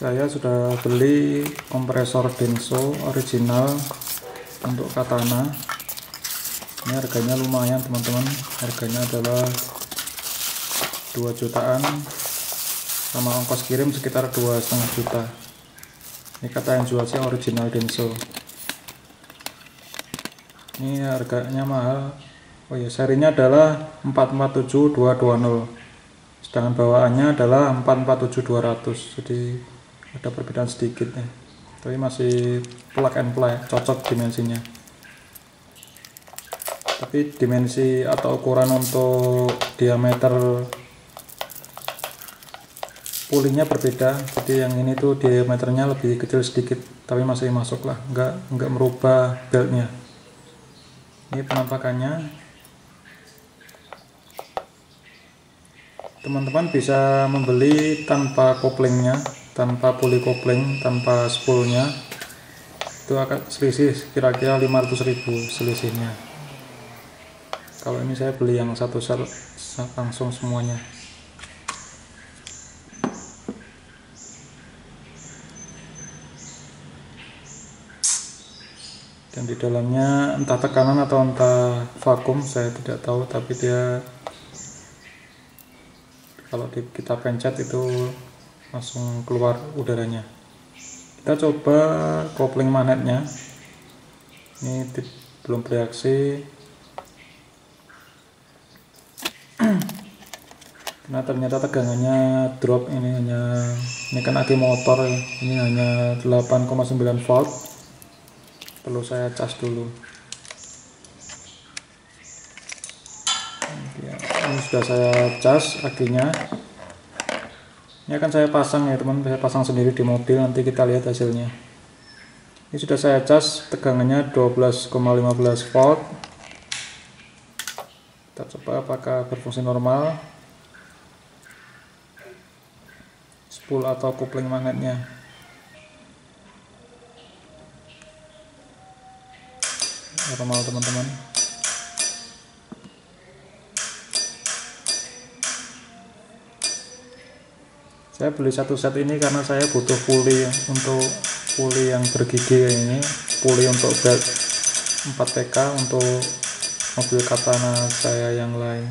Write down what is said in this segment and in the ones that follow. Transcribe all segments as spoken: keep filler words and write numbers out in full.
Saya sudah beli kompresor Denso original untuk Katana. Ini harganya lumayan teman-teman, harganya adalah dua jutaan sama ongkos kirim sekitar dua setengah juta. Ini kata yang jual sih original Denso. Ini harganya mahal. Oh ya, serinya adalah empat empat tujuh dua dua nol, sedangkan bawaannya adalah empat empat tujuh dua ratus, jadi ada perbedaan sedikit nih, tapi masih plug and play, cocok dimensinya. Tapi dimensi atau ukuran untuk diameter pulingnya berbeda, jadi yang ini tuh diameternya lebih kecil sedikit, tapi masih masuk lah, nggak nggak merubah beltnya. Ini penampakannya. Teman-teman bisa membeli tanpa koplingnya, tanpa puli kopling, tanpa spoolnya. Itu akan selisih kira-kira lima ratus ribu selisihnya. Kalau ini saya beli yang satu set langsung semuanya. Dan di dalamnya entah tekanan atau entah vakum, saya tidak tahu, tapi dia kalau kita pencet itu langsung keluar udaranya. Kita coba kopling magnetnya. Ini belum bereaksi karena ternyata tegangannya drop. Ini hanya, ini kan aki motor ya, ini hanya delapan koma sembilan volt. Perlu saya cas dulu. Ini sudah saya cas akinya. Ini akan saya pasang ya teman, saya pasang sendiri di mobil, nanti kita lihat hasilnya. Ini sudah saya cas, tegangannya dua belas koma lima belas volt. Kita coba apakah berfungsi normal spool atau kopling magnetnya. Normal teman-teman. Saya beli satu set ini karena saya butuh puli untuk puli yang bergigi ini, puli untuk belt empat T K untuk mobil Katana saya yang lain.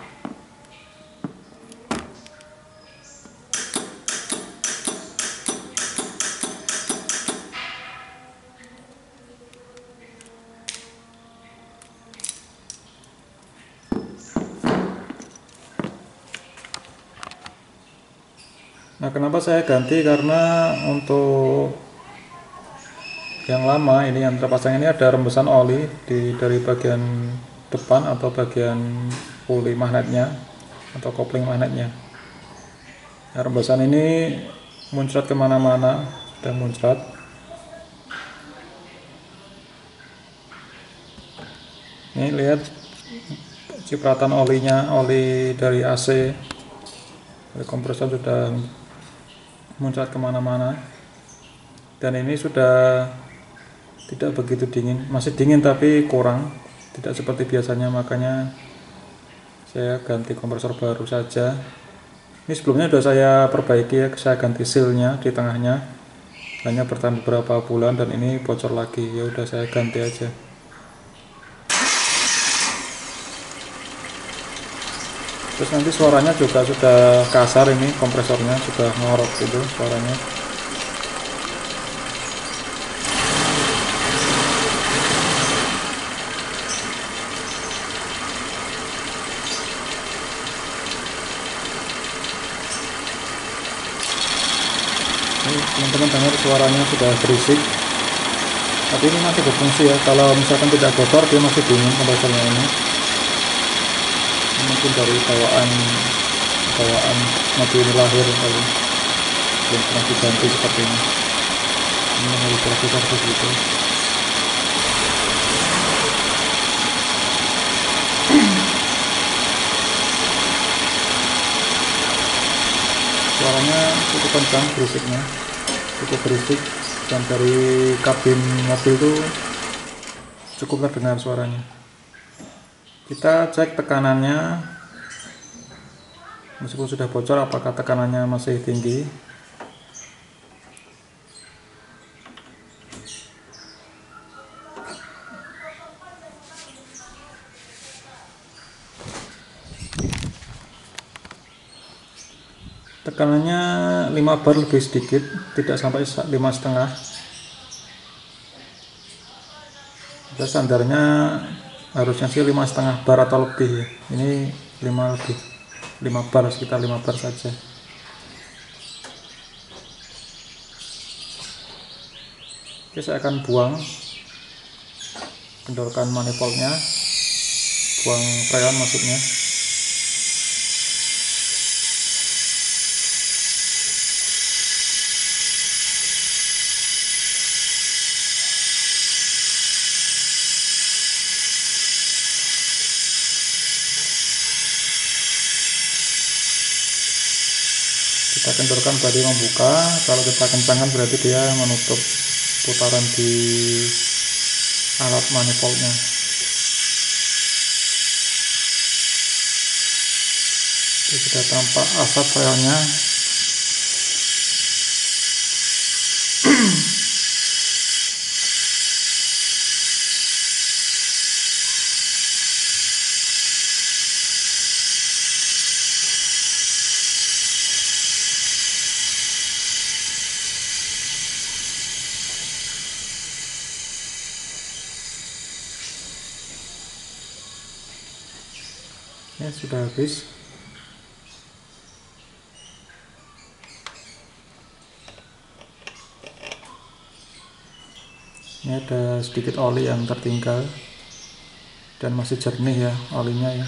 Nah, kenapa saya ganti? Karena untuk yang lama ini yang terpasang ini ada rembesan oli di dari bagian depan atau bagian puli magnetnya atau kopling magnetnya. Nah, rembesan ini muncrat kemana-mana, sudah muncrat. Ini lihat cipratan olinya, oli dari A C, dari kompresor sudah muncrat kemana-mana. Dan ini sudah tidak begitu dingin, masih dingin tapi kurang, tidak seperti biasanya, makanya saya ganti kompresor baru saja. Ini sebelumnya sudah saya perbaiki ya, saya ganti sealnya di tengahnya, hanya bertahan beberapa bulan dan ini bocor lagi, ya udah saya ganti aja. Terus nanti suaranya juga sudah kasar, ini kompresornya sudah ngorok gitu suaranya. Ini teman-teman dengar suaranya sudah berisik, tapi ini masih berfungsi ya. Kalau misalkan tidak kotor dia masih dingin kompresornya ini. Mungkin dari bawaan bawaan mobil lahir kali, belum pernah diganti seperti ini. Ini harus servis-servis gitu. Suaranya cukup kencang, berisiknya cukup berisik, dan dari kabin mobil itu cukup terdengar suaranya. Kita cek tekanannya, meskipun sudah bocor apakah tekanannya masih tinggi. tekanannya lima bar lebih sedikit, tidak sampai lima setengah. Standarnya harusnya sih lima setengah bar atau lebih. Ini lima lebih, lima bar, sekitar lima bar saja. Oke, saya akan buang, kendorkan manifoldnya, buang freon maksudnya. Kita kendorkan berarti membuka, kalau kita kencangkan berarti dia menutup putaran di alat manifoldnya. Jadi sudah tampak asap freonnya. Ya, sudah habis. Ini ada sedikit oli yang tertinggal dan masih jernih ya olinya ya.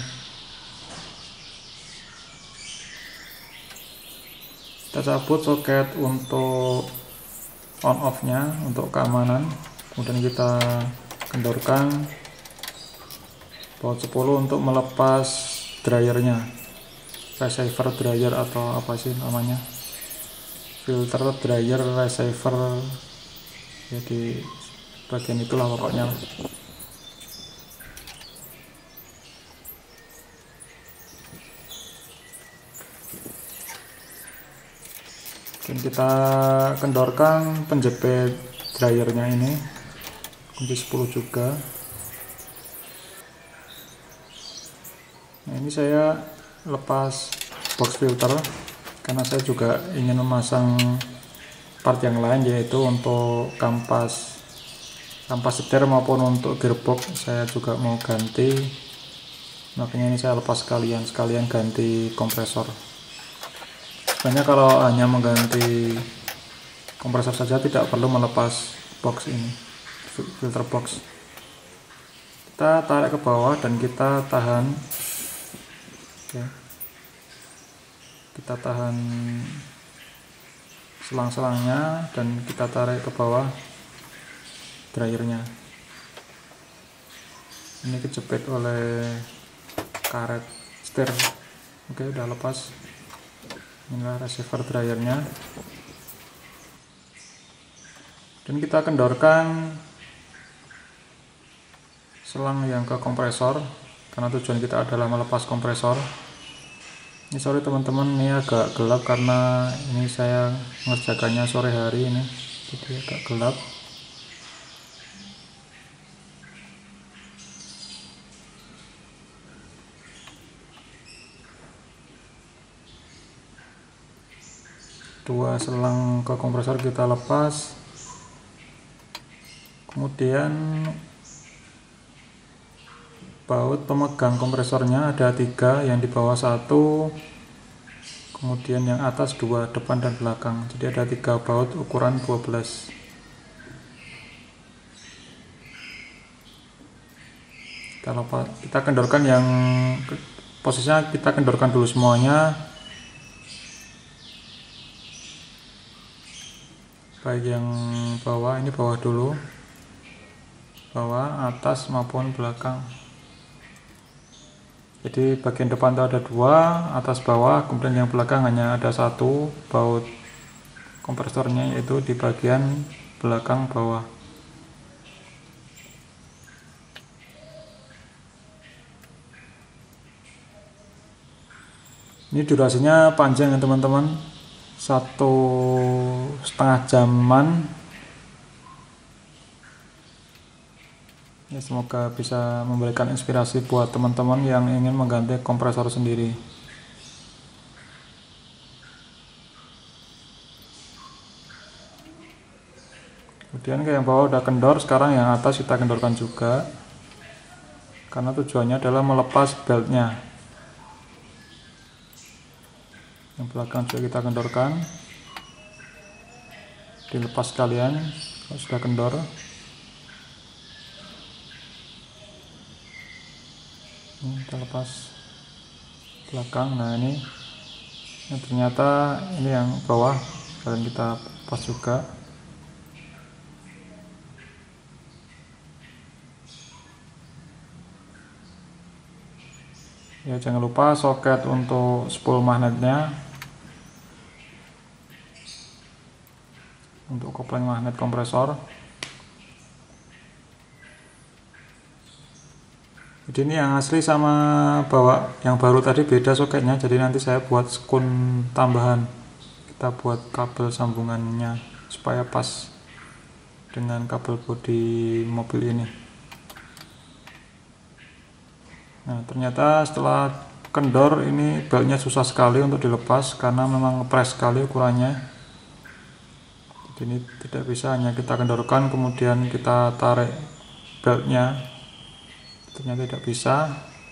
Kita cabut soket untuk on off nya untuk keamanan, kemudian kita kendorkan baut sepuluh untuk melepas dryernya, receiver dryer atau apa sih namanya, filter dryer receiver ya, di bagian itulah pokoknya. Dan kita kendorkan penjepit dryernya ini, kunci sepuluh juga. Nah, ini saya lepas box filter karena saya juga ingin memasang part yang lain, yaitu untuk kampas kampas setir maupun untuk gearbox saya juga mau ganti. Makanya ini saya lepas sekalian sekalian ganti kompresor. Sebenarnya kalau hanya mengganti kompresor saja tidak perlu melepas box ini, filter box. Kita tarik ke bawah dan kita tahan. Oke. Kita tahan selang-selangnya dan kita tarik ke bawah dryernya. Ini kejepit oleh karet setir. Oke, udah lepas. Inilah receiver dryernya. Dan kita kendorkan selang yang ke kompresor karena tujuan kita adalah melepas kompresor. Ini sorry teman-teman, ini agak gelap karena ini saya mengerjakannya sore hari ini, jadi agak gelap. Dua selang ke kompresor kita lepas, kemudian baut pemegang kompresornya ada tiga, yang di bawah satu, kemudian yang atas dua, depan dan belakang. Jadi ada tiga baut ukuran dua belas. Kita lepas, kita kendorkan yang posisinya kita kendorkan dulu semuanya, baik yang bawah, ini bawah dulu, bawah, atas maupun belakang. Jadi bagian depan itu ada dua, atas bawah, kemudian yang belakang hanya ada satu baut kompresornya, yaitu di bagian belakang bawah. Ini durasinya panjang ya teman-teman, satu setengah jaman. Ya, semoga bisa memberikan inspirasi buat teman-teman yang ingin mengganti kompresor sendiri. Kemudian ke yang bawah udah kendor, sekarang yang atas kita kendorkan juga, karena tujuannya adalah melepas beltnya. Yang belakang juga kita kendorkan, dilepas sekalian kalau sudah kendor. Ini kita lepas belakang. Nah ini, ini ternyata ini yang bawah, kalian kita lepas juga. Ya, jangan lupa soket untuk spool magnetnya, untuk kopling magnet kompresor. Jadi ini yang asli sama bawa yang baru tadi beda soketnya, jadi nanti saya buat skun tambahan, kita buat kabel sambungannya supaya pas dengan kabel bodi mobil ini. Nah ternyata setelah kendor ini beltnya susah sekali untuk dilepas karena memang ngepres sekali ukurannya. Jadi ini tidak bisa hanya kita kendorkan kemudian kita tarik beltnya, ternyata tidak bisa.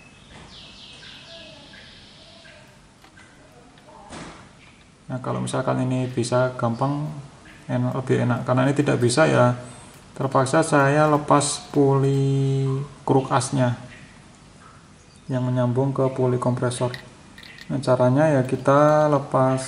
Nah kalau misalkan ini bisa gampang, enak, lebih enak. Karena ini tidak bisa, ya terpaksa saya lepas puli kruk asnya yang menyambung ke puli kompresor. Nah caranya ya kita lepas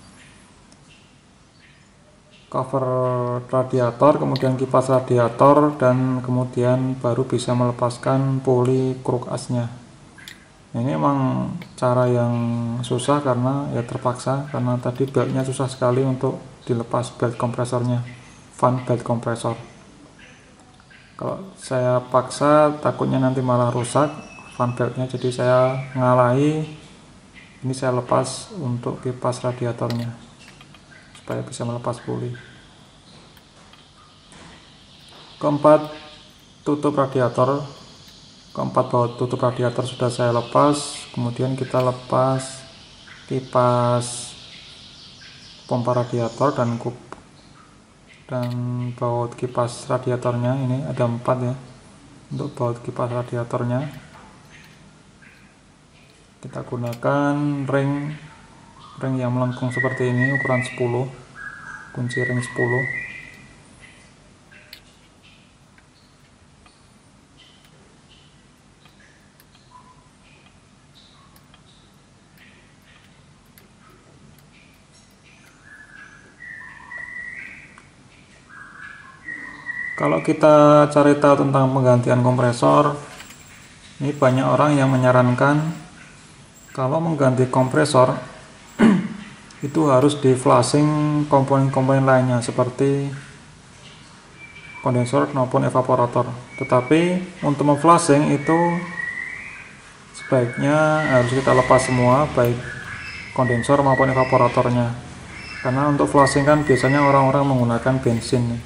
cover radiator, kemudian kipas radiator, dan kemudian baru bisa melepaskan puli kruk asnya. Ini emang cara yang susah karena ya terpaksa, karena tadi beltnya susah sekali untuk dilepas, belt kompresornya, fan belt kompresor. Kalau saya paksa takutnya nanti malah rusak fan beltnya, jadi saya ngalahi, ini saya lepas untuk kipas radiatornya supaya bisa melepas puli. Keempat, tutup radiator. Keempat baut tutup radiator sudah saya lepas, kemudian kita lepas kipas pompa radiator dan kup dan baut kipas radiatornya. Ini ada empat ya untuk baut kipas radiatornya. Kita gunakan ring ring yang melengkung seperti ini, ukuran sepuluh, kunci ring sepuluh. Kalau kita cari tahu tentang penggantian kompresor, ini banyak orang yang menyarankan kalau mengganti kompresor itu harus di flashing komponen-komponen lainnya seperti kondensor maupun evaporator. Tetapi untuk memflashing itu sebaiknya harus kita lepas semua, baik kondensor maupun evaporatornya, karena untuk flashing kan biasanya orang-orang menggunakan bensin.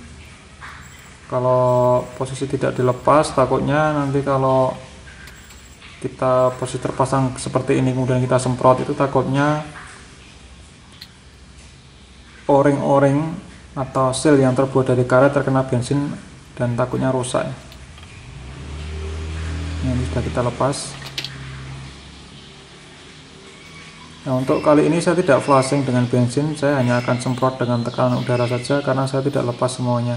Kalau posisi tidak dilepas, takutnya nanti kalau kita posisi terpasang seperti ini kemudian kita semprot, itu takutnya o-ring-o-ring atau seal yang terbuat dari karet terkena bensin dan takutnya rusak. Ini sudah kita lepas. Nah untuk kali ini saya tidak flashing dengan bensin, saya hanya akan semprot dengan tekanan udara saja karena saya tidak lepas semuanya.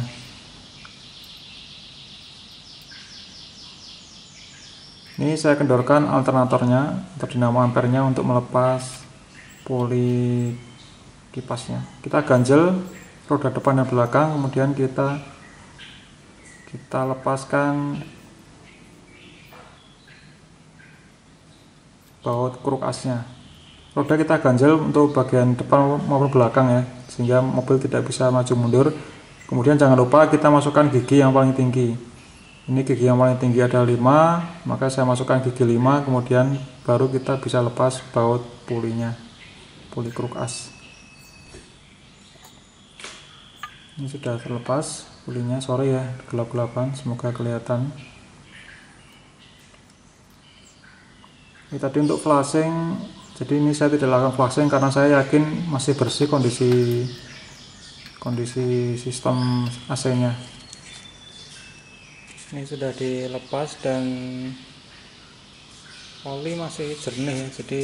Ini saya kendorkan alternatornya atau dinamo ampernya untuk melepas puli kipasnya. Kita ganjel roda depan dan belakang, kemudian kita kita lepaskan baut kruk asnya. Roda kita ganjel untuk bagian depan maupun belakang ya, sehingga mobil tidak bisa maju mundur. Kemudian jangan lupa kita masukkan gigi yang paling tinggi. Ini gigi yang paling tinggi ada lima, maka saya masukkan gigi lima, kemudian baru kita bisa lepas baut pulinya, puli kruk as. Ini sudah terlepas pulinya, sorry ya gelap-gelapan, semoga kelihatan. Ini tadi untuk flashing, jadi ini saya tidak lakukan flashing karena saya yakin masih bersih kondisi kondisi sistem A C-nya. Ini sudah dilepas dan oli masih jernih ya, jadi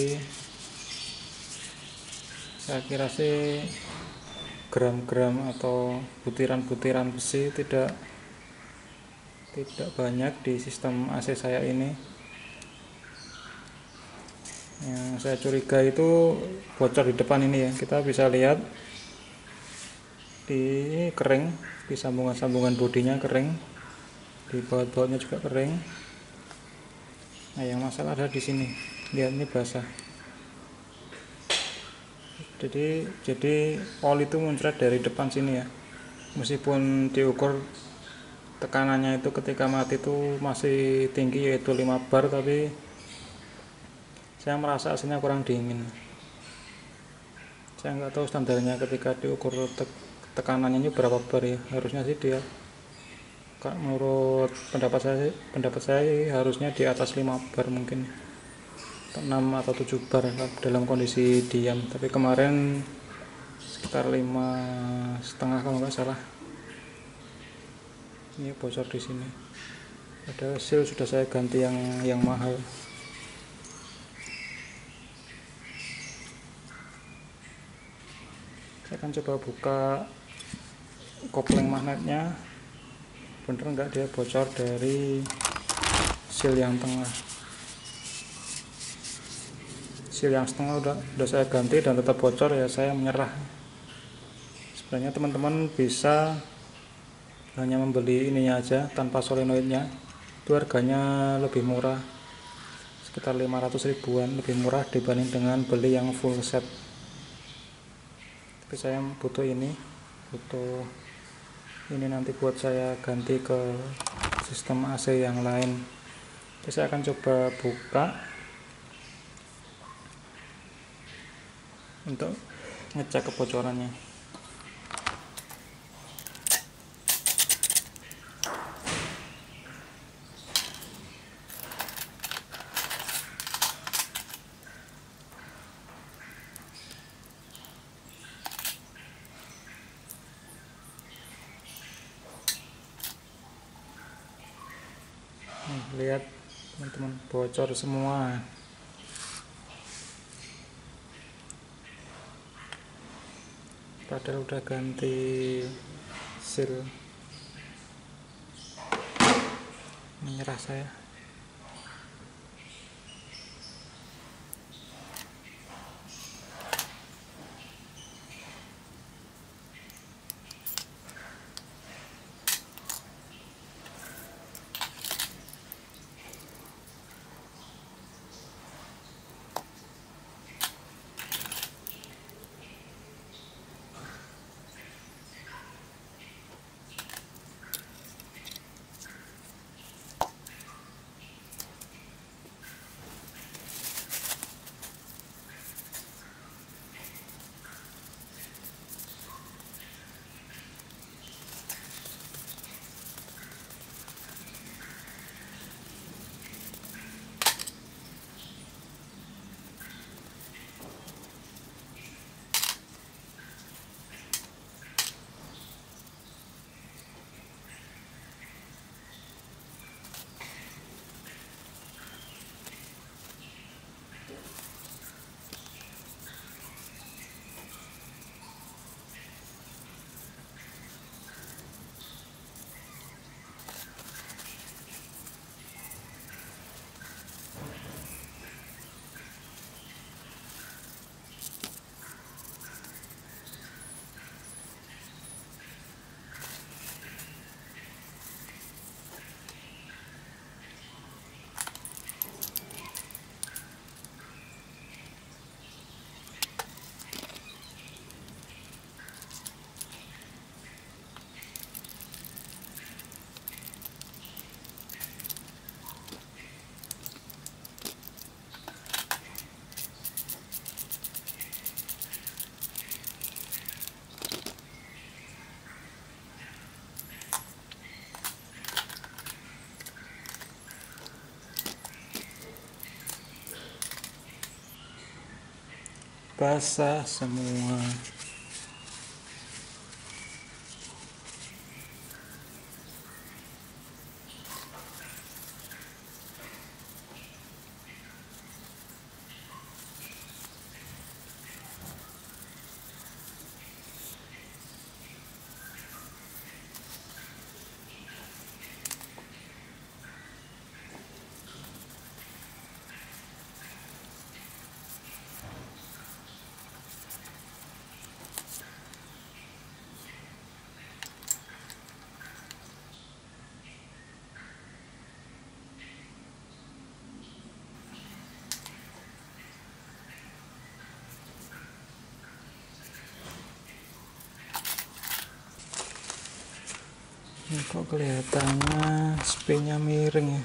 saya kira sih gram-gram atau butiran-butiran besi tidak tidak banyak di sistem A C saya ini. Yang saya curiga itu bocor di depan ini ya, kita bisa lihat di kering, di sambungan-sambungan bodinya kering, di baut-bautnya juga kering. Nah, yang masalah ada di sini, lihat ini basah. Jadi jadi oli itu muncrat dari depan sini ya, meskipun diukur tekanannya itu ketika mati itu masih tinggi yaitu lima bar, tapi saya merasa hasilnya kurang dingin. Saya nggak tahu standarnya ketika diukur te tekanannya ini berapa bar ya, harusnya sih dia menurut pendapat saya pendapat saya harusnya di atas lima bar, mungkin enam atau tujuh bar dalam kondisi diam, tapi kemarin sekitar lima setengah kalau nggak salah. Ini bocor di sini, ada seal sudah saya ganti yang yang mahal. Saya akan coba buka kopling magnetnya, bener nggak dia bocor dari seal yang tengah. Seal yang setengah udah udah saya ganti dan tetap bocor ya, saya menyerah. Sebenarnya teman-teman bisa hanya membeli ininya aja tanpa solenoidnya, itu harganya lebih murah, sekitar lima ratus ribuan, lebih murah dibanding dengan beli yang full set. Tapi saya butuh ini, butuh ini nanti buat saya ganti ke sistem A C yang lain. Jadi saya akan coba buka untuk ngecek kebocorannya. Nih, lihat teman-teman, bocor semua. Padahal udah ganti seal. Menyerah saya. Basah semua. Ini kok kelihatannya spinnya miring ya.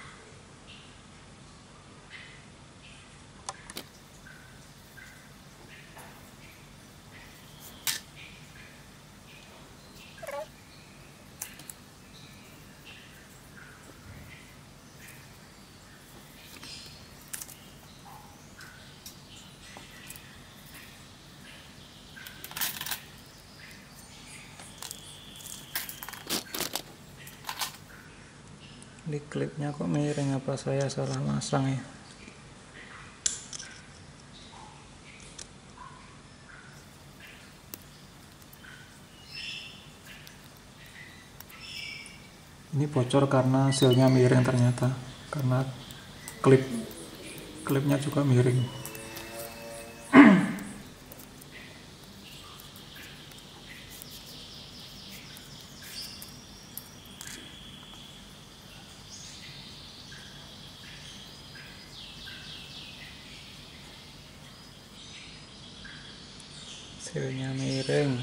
Di klipnya kok miring, apa saya salah masang ya? Ini bocor karena sealnya miring ternyata, karena klip klipnya juga miring. Sealnya miring.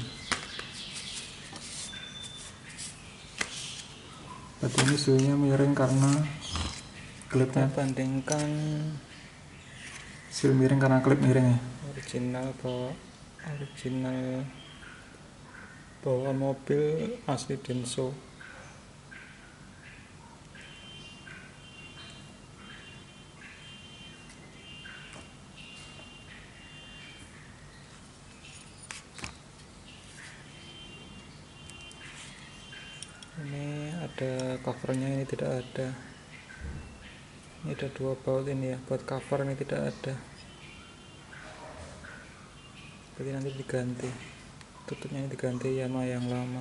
Berarti ini sealnya miring karena klipnya. Bandingkan seal miring karena klip miring ya. Original bawa original bawa mobil asli Denso. Ini ada covernya, ini tidak ada. Ini ada dua baut ini ya, buat cover ini tidak ada. Berarti nanti diganti. Tutupnya ini diganti Yamaha yang lama.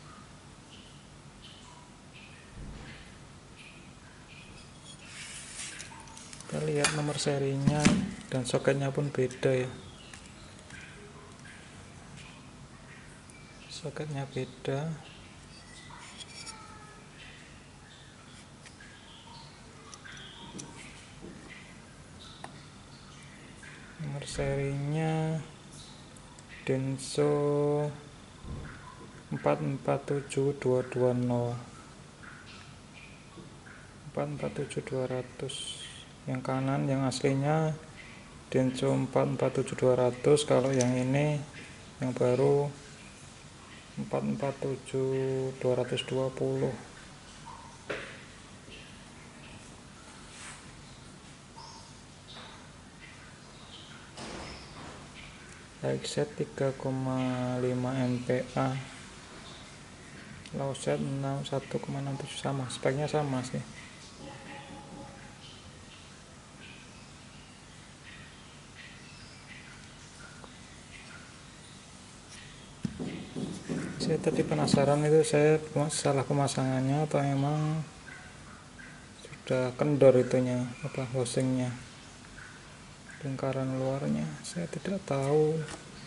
Kita lihat nomor serinya dan soketnya pun beda ya. Soketnya beda. Nomor serinya Denso empat empat tujuh dua dua nol empat empat tujuh dua ratus. Yang kanan yang aslinya Denso empat empat tujuh dua ratus. Kalau yang ini yang baru empat empat tujuh dua dua nol. High set tiga koma lima M P A, low set satu koma enam tujuh, sama, speknya sama sih. Saya tadi penasaran itu saya salah pemasangannya atau emang sudah kendor itunya, apa housingnya, lingkaran luarnya, saya tidak tahu.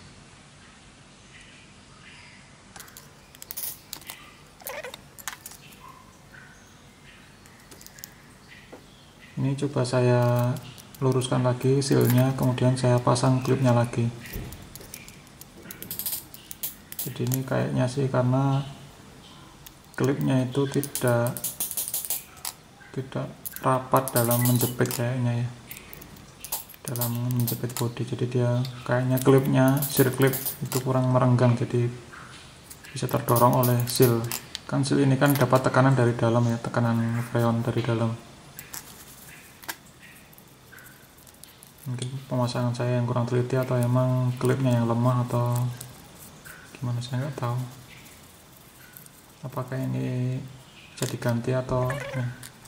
Ini coba saya luruskan lagi sealnya, kemudian saya pasang klipnya lagi. Jadi ini kayaknya sih karena klipnya itu tidak tidak rapat dalam menjepit kayaknya ya, dalam menjepit bodi. Jadi dia kayaknya klipnya, seal klip itu kurang merenggang, jadi bisa terdorong oleh seal. Kan seal ini kan dapat tekanan dari dalam ya, tekanan freon dari dalam. Mungkin pemasangan saya yang kurang teliti atau emang klipnya yang lemah atau gimana, saya nggak tahu. Apakah ini bisa diganti atau ya.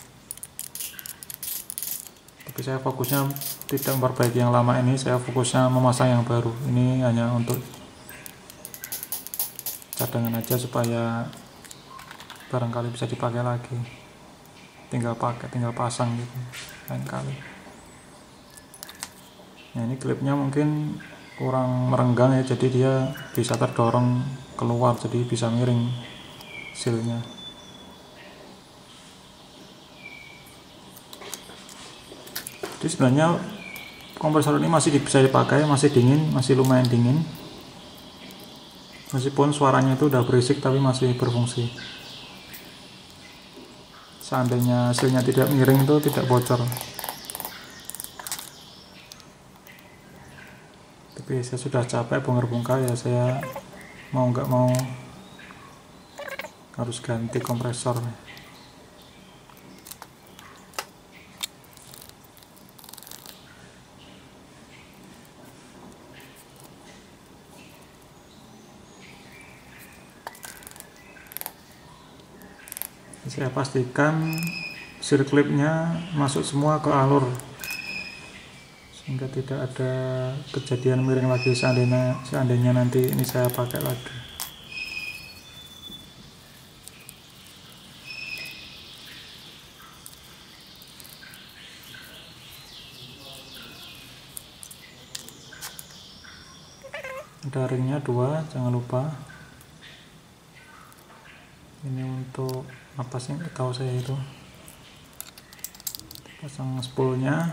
Tapi saya fokusnya tidak memperbaiki yang lama ini, saya fokusnya memasang yang baru. Ini hanya untuk cadangan aja supaya barangkali bisa dipakai lagi, tinggal pakai tinggal pasang gitu lain kali. Nah ini klipnya mungkin kurang merenggang ya, jadi dia bisa terdorong keluar, jadi bisa miring sealnya. Jadi sebenarnya kompresor ini masih bisa dipakai, masih dingin, masih lumayan dingin, meskipun suaranya itu udah berisik tapi masih berfungsi. seandainya hasilnya tidak miring itu tidak bocor. Tapi saya sudah capek bongkar-bongkar, ya saya mau nggak mau harus ganti kompresor. Saya pastikan sirklipnya masuk semua ke alur sehingga tidak ada kejadian miring lagi seandainya, seandainya nanti ini saya pakai lagi. Ada ringnya dua, jangan lupa. Ini untuk apa sih, nggak tahu saya itu. Pasang spoolnya.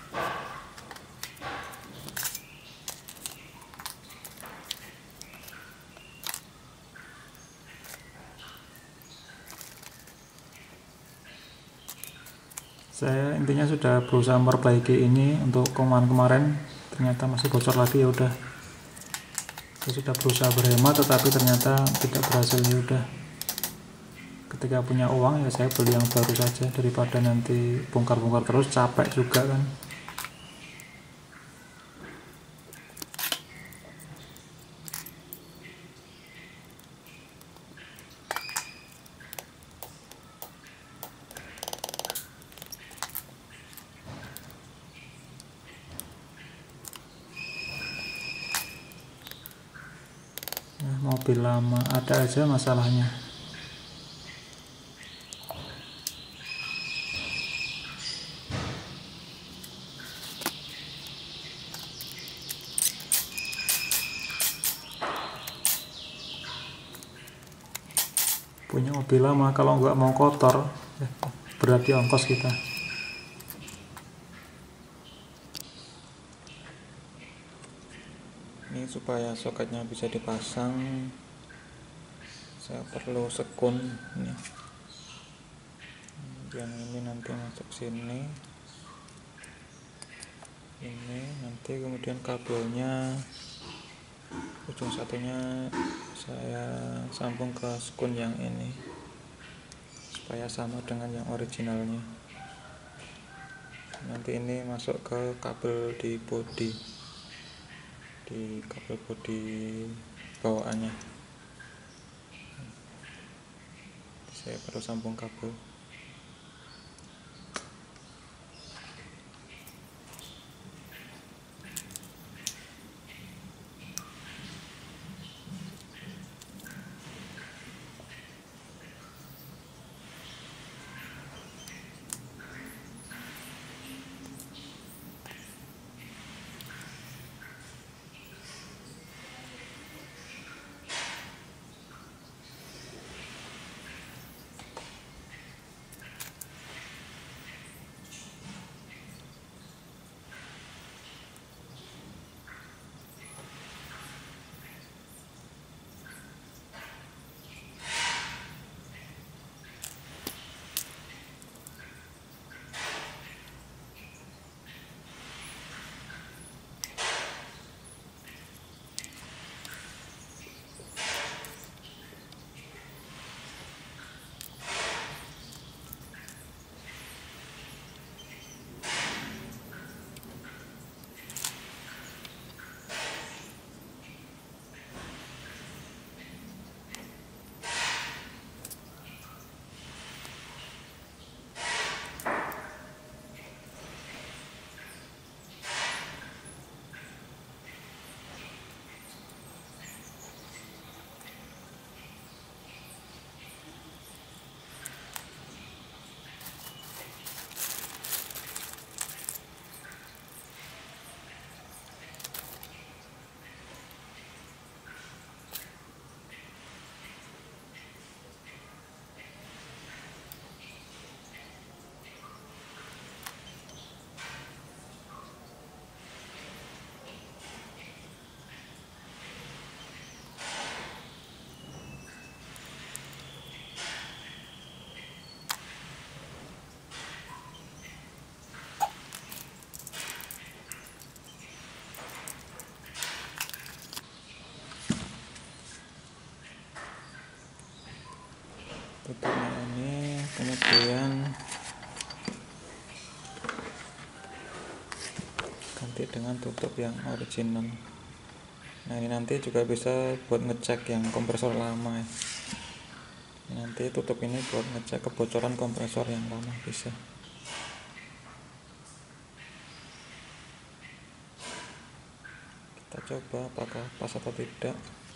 Saya intinya sudah berusaha memperbaiki ini untuk kemarin-kemarin, ternyata masih bocor lagi, ya udah. Saya sudah berusaha berhemat tetapi ternyata tidak berhasil, ya udah. Ketika punya uang ya saya beli yang baru saja daripada nanti bongkar-bongkar terus, capek juga kan. Nah, mobil lama ada aja masalahnya. Punya mobil lama kalau nggak mau kotor, ya, berarti ongkos kita. Ini supaya soketnya bisa dipasang, saya perlu sekun ini. Yang ini nanti masuk sini, ini nanti kemudian kabelnya ujung satunya saya sambung ke sekun yang ini supaya sama dengan yang originalnya. Nanti ini masuk ke kabel di bodi, di kabel bodi bawaannya. Saya perlu sambung kabel. tutupnya ini, kemudian ganti dengan tutup yang original. Nah ini nanti juga bisa buat ngecek yang kompresor lama ya. Nanti tutup ini buat ngecek kebocoran kompresor yang lama bisa. Kita coba apakah pas atau tidak.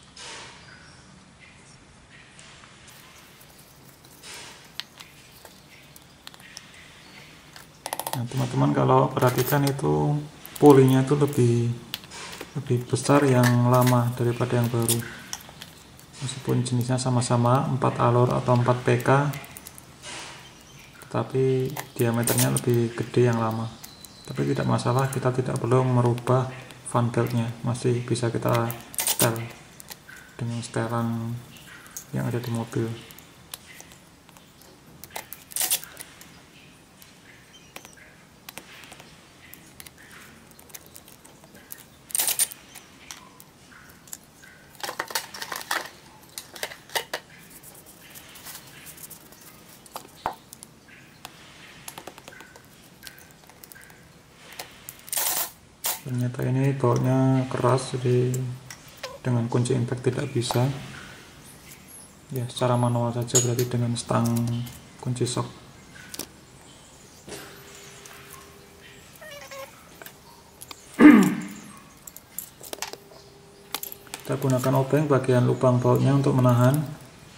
Nah teman-teman kalau perhatikan itu pullingnya itu lebih lebih besar yang lama daripada yang baru, meskipun jenisnya sama-sama empat alur atau empat P K, tetapi diameternya lebih gede yang lama. Tapi tidak masalah, kita tidak perlu merubah fan beltnya, masih bisa kita setel dengan setelan yang ada di mobil. Ternyata ini bautnya keras, jadi dengan kunci impact tidak bisa ya, secara manual saja, berarti dengan stang kunci shock. Kita gunakan obeng bagian lubang bautnya untuk menahan.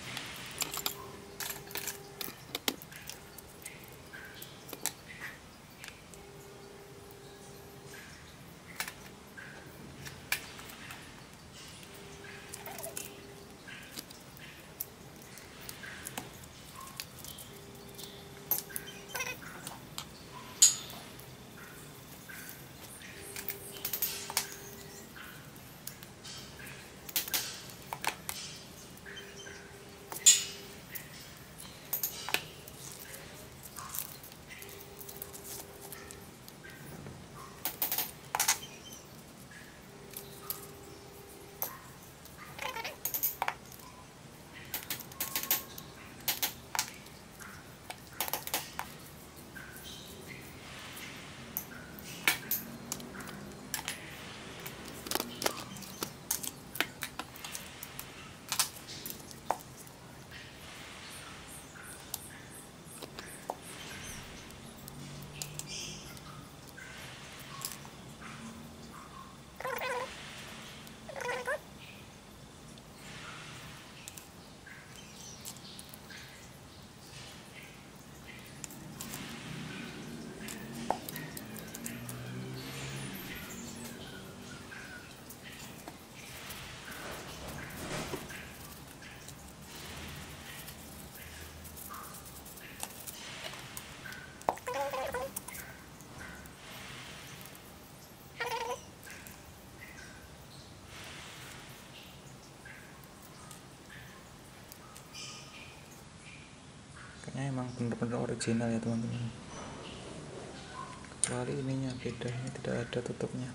Kayaknya emang bener-bener original ya teman-teman, kecuali ininya beda, ini tidak ada tutupnya.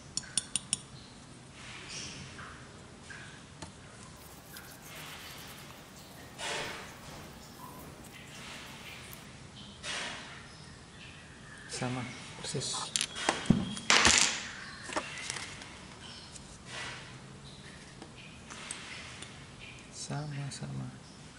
Sama persis. Sama-sama.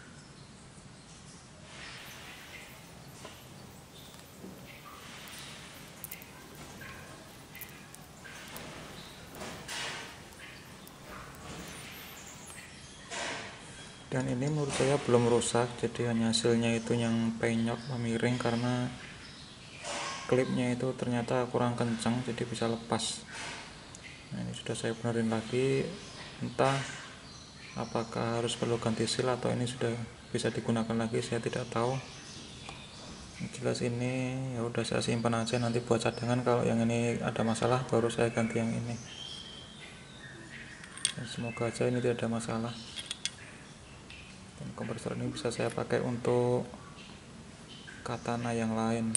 Dan ini menurut saya belum rusak, jadi hanya hasilnya itu yang penyok memiring karena klipnya itu ternyata kurang kencang, jadi bisa lepas. Nah ini sudah saya benerin lagi, entah apakah harus perlu ganti seal atau ini sudah bisa digunakan lagi, saya tidak tahu. Jelas ini ya udah saya simpan aja, nanti buat cadangan kalau yang ini ada masalah baru saya ganti yang ini. Dan semoga aja ini tidak ada masalah. Dan kompresor ini bisa saya pakai untuk katana yang lain.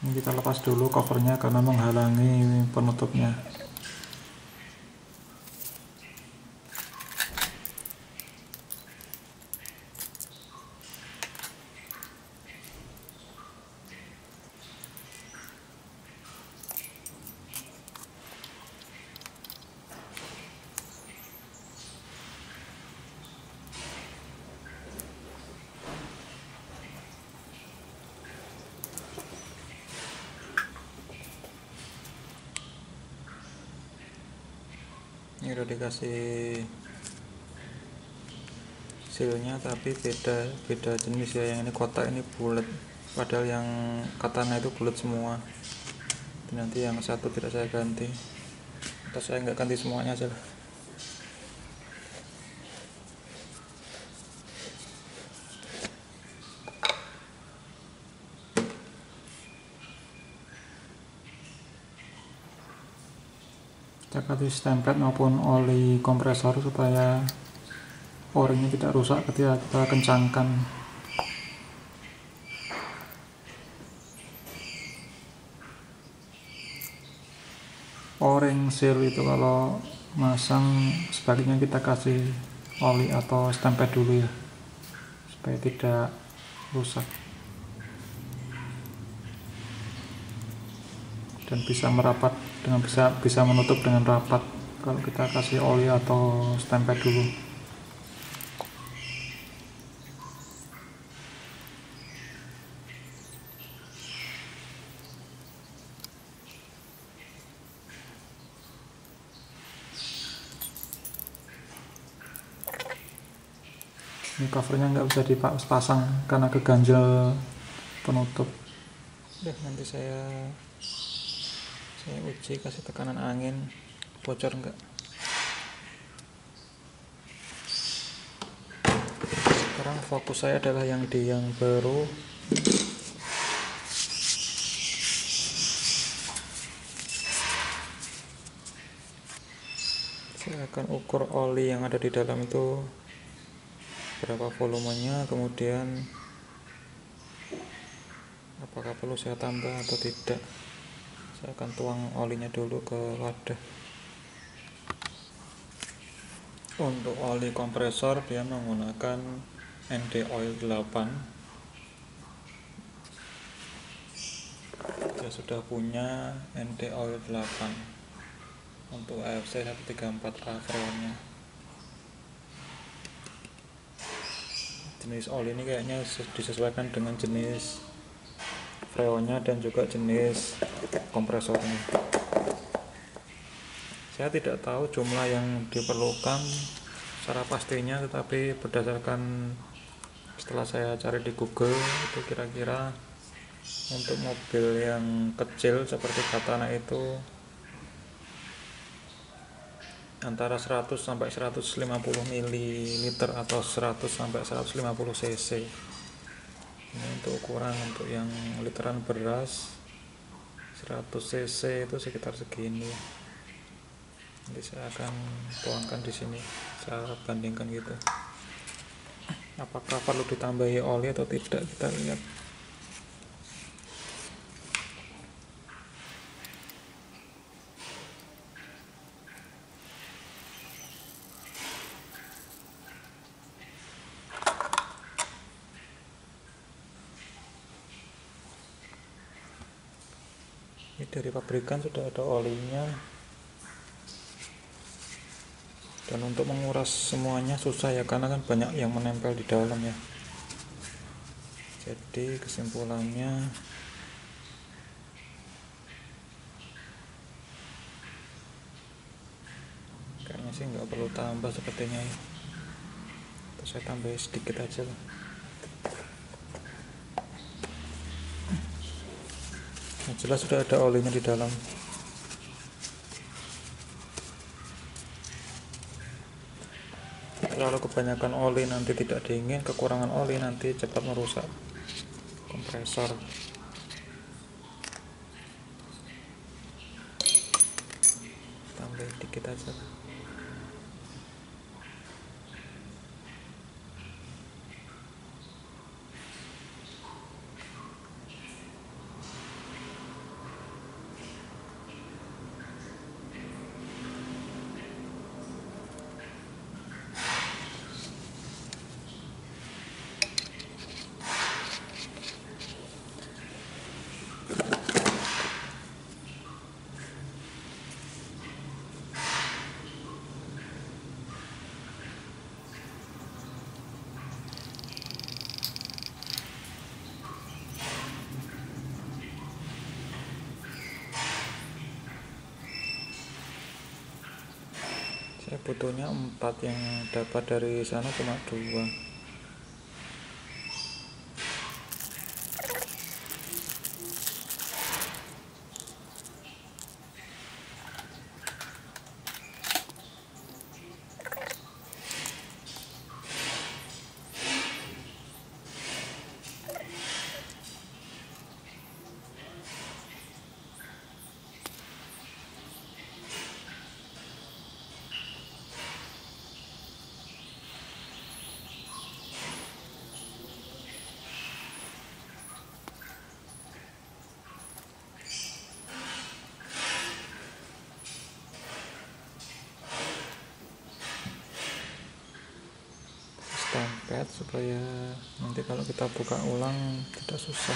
Ini kita lepas dulu covernya karena menghalangi penutupnya. Ini udah dikasih sealnya tapi beda beda jenis ya, yang ini kotak, ini bulat, padahal yang katana itu bulat semua. Nanti yang satu tidak saya ganti, atau saya nggak ganti semuanya aja lah. Kita kasih stempel maupun oli kompresor supaya o-ringnya tidak rusak ketika kita kencangkan. O-ring seal itu kalau masang sebaliknya kita kasih oli atau stempel dulu ya, supaya tidak rusak dan bisa merapat dengan bisa bisa menutup dengan rapat kalau kita kasih oli atau stempel dulu. Ini covernya nggak bisa dipasang karena keganjel penutup. Udah, nanti saya saya uji kasih tekanan angin bocor enggak. Sekarang fokus saya adalah yang di yang baru. Saya akan ukur oli yang ada di dalam itu berapa volumenya, kemudian apakah perlu saya tambah atau tidak. Saya akan tuang olinya dulu ke wadah. Untuk oli kompresor dia menggunakan N D Oil delapan. Dia sudah punya N D Oil delapan untuk A F C seratus tiga puluh empat A freonnya. Jenis oli ini kayaknya disesuaikan dengan jenis freonnya dan juga jenis kompresornya. Saya tidak tahu jumlah yang diperlukan secara pastinya, tetapi berdasarkan setelah saya cari di Google itu kira-kira untuk mobil yang kecil seperti katana itu antara seratus sampai seratus lima puluh mililiter atau seratus sampai seratus lima puluh cc. Ini untuk ukuran untuk yang literan beras seratus cc itu sekitar segini. Nanti saya akan tuangkan di sini, saya bandingkan gitu. Apakah perlu ditambahi oli atau tidak, kita lihat. Ini dari pabrikan sudah ada olinya, dan untuk menguras semuanya susah ya, karena kan banyak yang menempel di dalam ya. Jadi kesimpulannya kayaknya sih nggak perlu tambah sepertinya ya. Terus saya tambah sedikit aja lah. Nah, jelas sudah ada olinya di dalam. Kalau kebanyakan oli nanti tidak dingin, kekurangan oli nanti cepat merusak kompresor. Tambah dikit aja. Saya butuhnya empat, yang dapat dari sana cuma dua. Tempet supaya nanti kalau kita buka ulang tidak susah.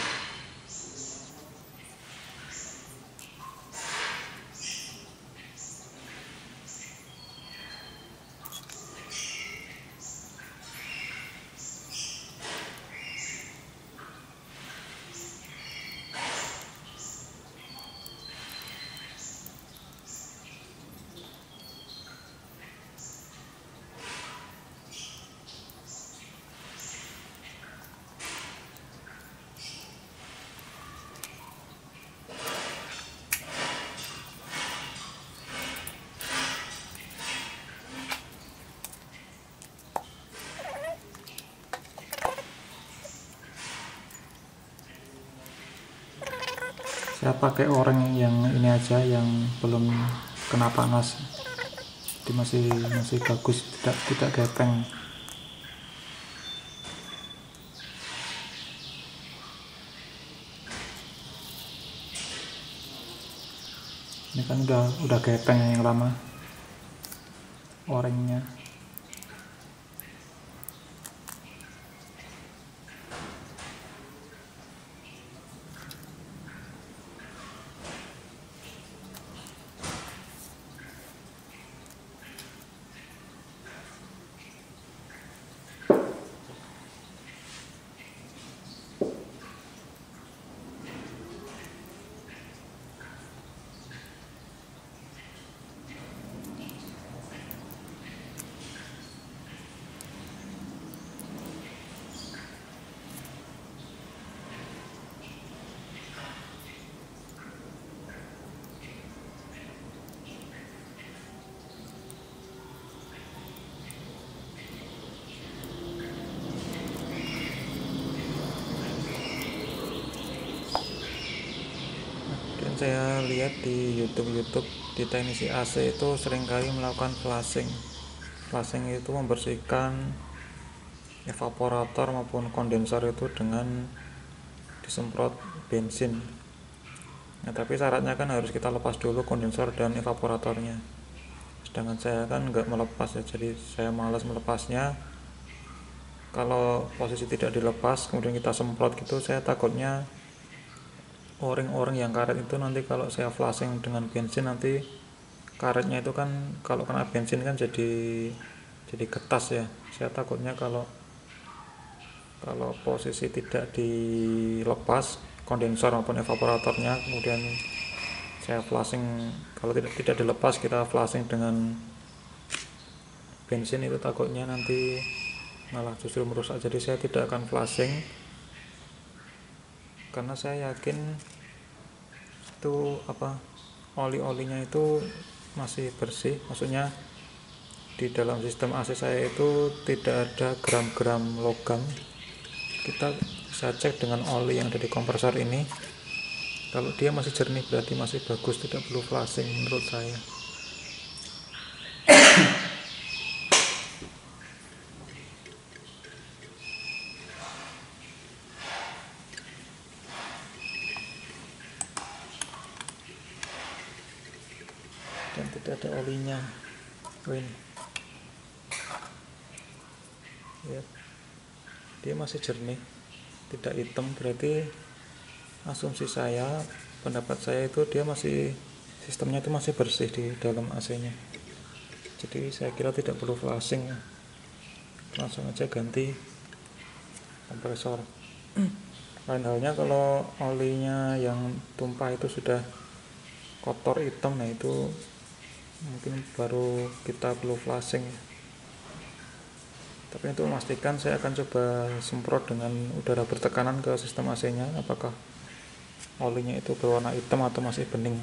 Saya pakai oranye yang ini aja, yang belum kena panas, jadi masih masih bagus, tidak tidak gepeng. Ini kan udah udah gepeng yang lama oranye. Saya lihat di YouTube-YouTube di teknisi A C itu seringkali melakukan flashing. Flashing itu membersihkan evaporator maupun kondensor itu dengan disemprot bensin. Nah, tapi syaratnya kan harus kita lepas dulu kondensor dan evaporatornya. Sedangkan saya kan nggak melepas ya, jadi saya malas melepasnya. Kalau posisi tidak dilepas kemudian kita semprot gitu, saya takutnya o-ring-o-ring yang karet itu nanti kalau saya flashing dengan bensin, nanti karetnya itu kan kalau kena bensin kan jadi jadi getas ya. Saya takutnya kalau kalau posisi tidak dilepas kondensor maupun evaporatornya, kemudian saya flashing, kalau tidak tidak dilepas kita flashing dengan bensin, itu takutnya nanti malah justru merusak. Jadi saya tidak akan flashing, karena saya yakin itu apa oli-olinya itu masih bersih. Maksudnya di dalam sistem A C saya itu tidak ada gram-gram logam. Kita bisa cek dengan oli yang ada di kompresor ini. Kalau dia masih jernih berarti masih bagus, tidak perlu flashing menurut saya. Dan tidak ada olinya. Win. Ya. Dia masih jernih, tidak hitam, berarti asumsi saya, pendapat saya itu dia masih, sistemnya itu masih bersih di dalam A C-nya. Jadi saya kira tidak perlu flashing, langsung aja ganti kompresor. Lain halnya kalau olinya yang tumpah itu sudah kotor hitam, nah itu mungkin baru kita perlu flushing. Tapi untuk memastikan saya akan coba semprot dengan udara bertekanan ke sistem A C nya, apakah olinya itu berwarna hitam atau masih bening.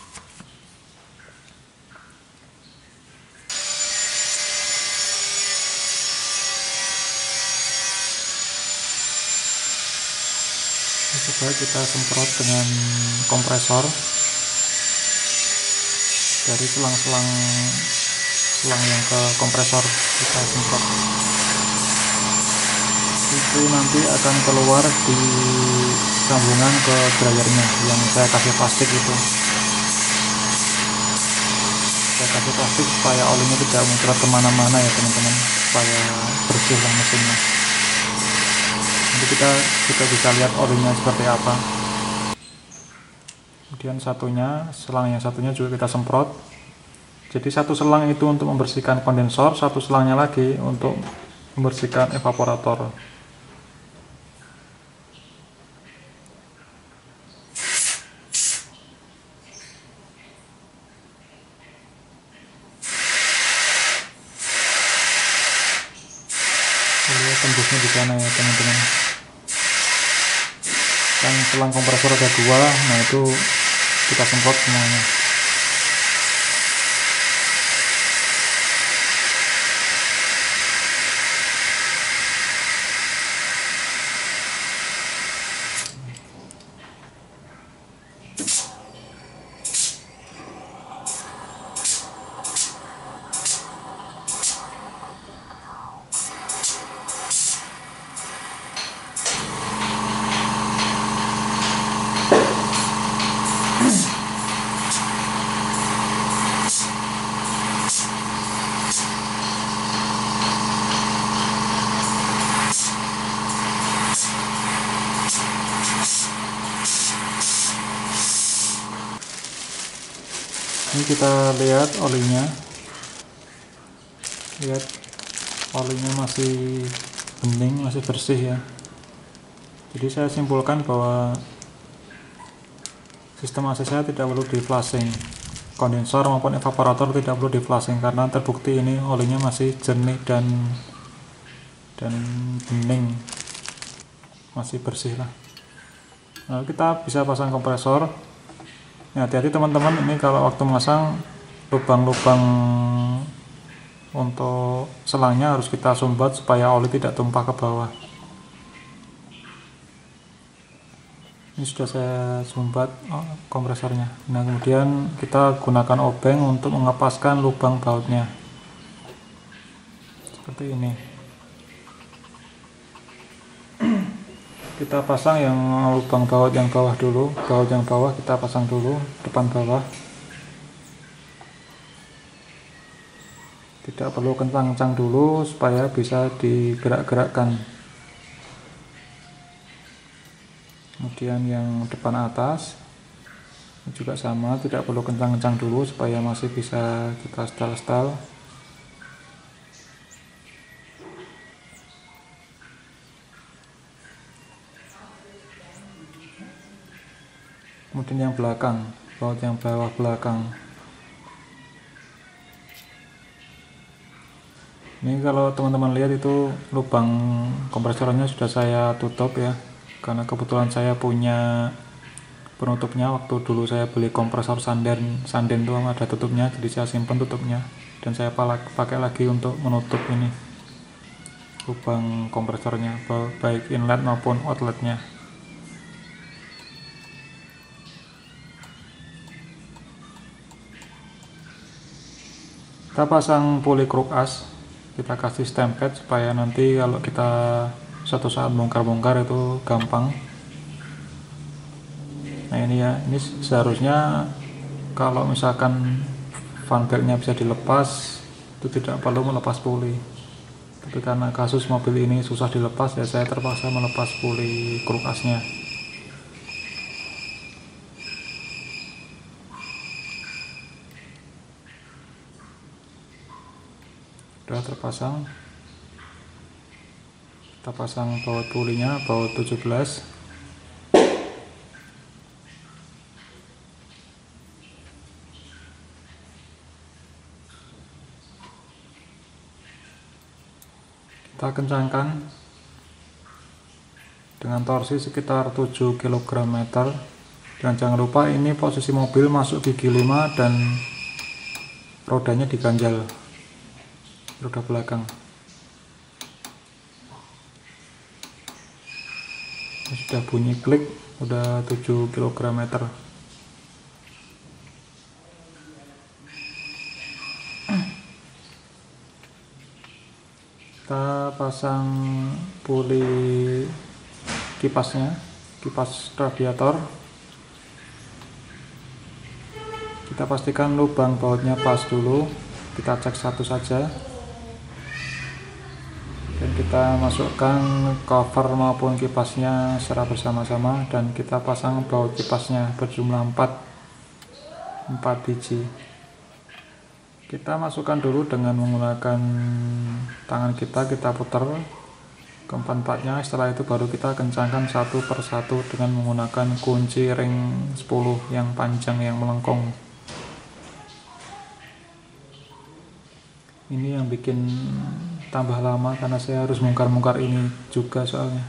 Coba kita semprot dengan kompresor dari selang-selang selang yang ke kompresor, kita semprot. Itu nanti akan keluar di sambungan ke dryernya yang saya kasih plastik itu. Saya kasih plastik supaya olinya tidak muncrat kemana-mana ya teman-teman, supaya bersih lah mesinnya. Nanti kita juga bisa lihat olinya seperti apa. Kemudian satunya, selang yang satunya juga kita semprot. Jadi satu selang itu untuk membersihkan kondensor, satu selangnya lagi untuk membersihkan evaporator. Lihat tembusnya di sana ya teman-teman. Kan selang kompresor ada dua, nah itu kita semprot semuanya. Ini kita lihat olinya, lihat olinya masih bening, masih bersih ya. Jadi saya simpulkan bahwa sistem A C saya tidak perlu di flushing, kondensor maupun evaporator tidak perlu di flushing karena terbukti ini olinya masih jernih dan dan bening, masih bersih lah. Nah, kita bisa pasang kompresor. Ya, hati-hati teman-teman, ini kalau waktu memasang lubang-lubang untuk selangnya harus kita sumbat supaya oli tidak tumpah ke bawah. Ini sudah saya sumbat oh, kompresornya. Nah, kemudian kita gunakan obeng untuk mengepaskan lubang bautnya seperti ini. Kita pasang yang lubang baut yang bawah dulu, baut yang bawah kita pasang dulu, depan bawah. Tidak perlu kencang-kencang dulu supaya bisa digerak-gerakkan. Kemudian yang depan atas juga sama, tidak perlu kencang-kencang dulu supaya masih bisa kita setel-setel. Kemudian yang belakang, baut yang bawah belakang. Ini kalau teman-teman lihat itu lubang kompresornya sudah saya tutup ya, karena kebetulan saya punya penutupnya. Waktu dulu saya beli kompresor Sanden, Sanden itu ada tutupnya, jadi saya simpan tutupnya dan saya pakai lagi untuk menutup ini lubang kompresornya, baik inlet maupun outletnya. Kita pasang puli kruk as, kita kasih stempet supaya nanti kalau kita suatu saat bongkar-bongkar itu gampang. Nah ini ya, ini seharusnya kalau misalkan fan beltnya bisa dilepas itu tidak perlu melepas puli, tapi karena kasus mobil ini susah dilepas ya saya terpaksa melepas puli kruk asnya. Sudah terpasang, kita pasang baut pulinya, baut tujuh belas. kita kencangkan dengan torsi sekitar tujuh kilogram meter. Dan jangan lupa ini posisi mobil masuk gigi lima dan rodanya diganjal, roda belakang. Ini sudah bunyi klik, udah tujuh kilogram meter. Kita pasang puli kipasnya, kipas radiator. Kita pastikan lubang bautnya pas dulu, kita cek satu saja. Dan kita masukkan cover maupun kipasnya secara bersama-sama, dan kita pasang baut kipasnya berjumlah empat biji. Kita masukkan dulu dengan menggunakan tangan kita, kita putar keempat-empatnya. Setelah itu baru kita kencangkan satu per satu dengan menggunakan kunci ring sepuluh yang panjang yang melengkung. Ini yang bikin tambah lama karena saya harus mungkar-mungkar ini juga soalnya.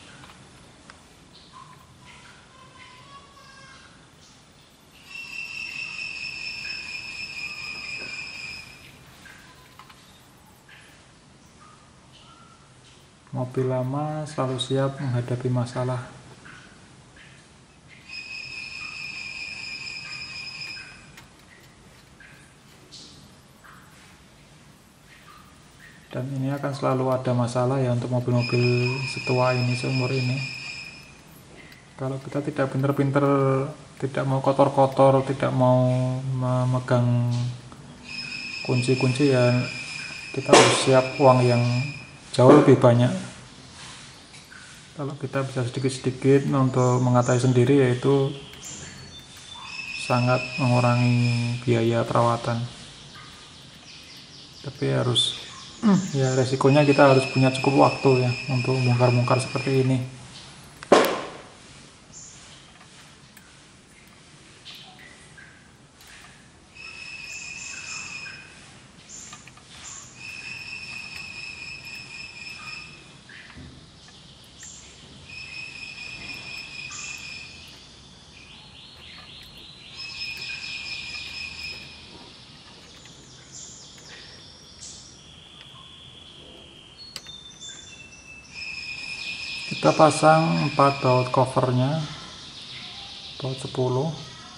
Mobil lama selalu siap menghadapi masalah. Dan ini akan selalu ada masalah ya untuk mobil-mobil setua ini, seumur ini. Kalau kita tidak pinter-pinter, tidak mau kotor-kotor, tidak mau memegang kunci-kunci, ya kita harus siap uang yang jauh lebih banyak. Kalau kita bisa sedikit-sedikit untuk mengatasi sendiri, yaitu sangat mengurangi biaya perawatan. Tapi harus ya resikonya kita harus punya cukup waktu ya untuk bongkar-bongkar seperti ini. Kita pasang empat baut covernya, baut sepuluh.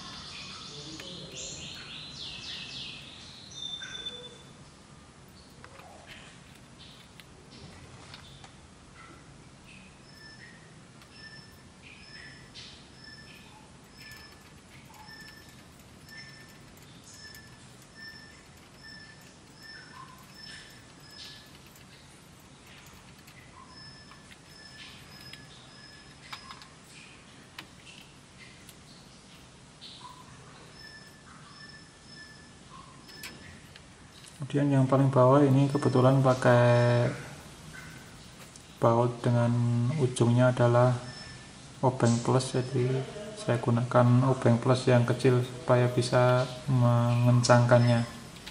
Kemudian yang paling bawah ini kebetulan pakai baut dengan ujungnya adalah obeng plus, jadi saya gunakan obeng plus yang kecil supaya bisa mengencangkannya.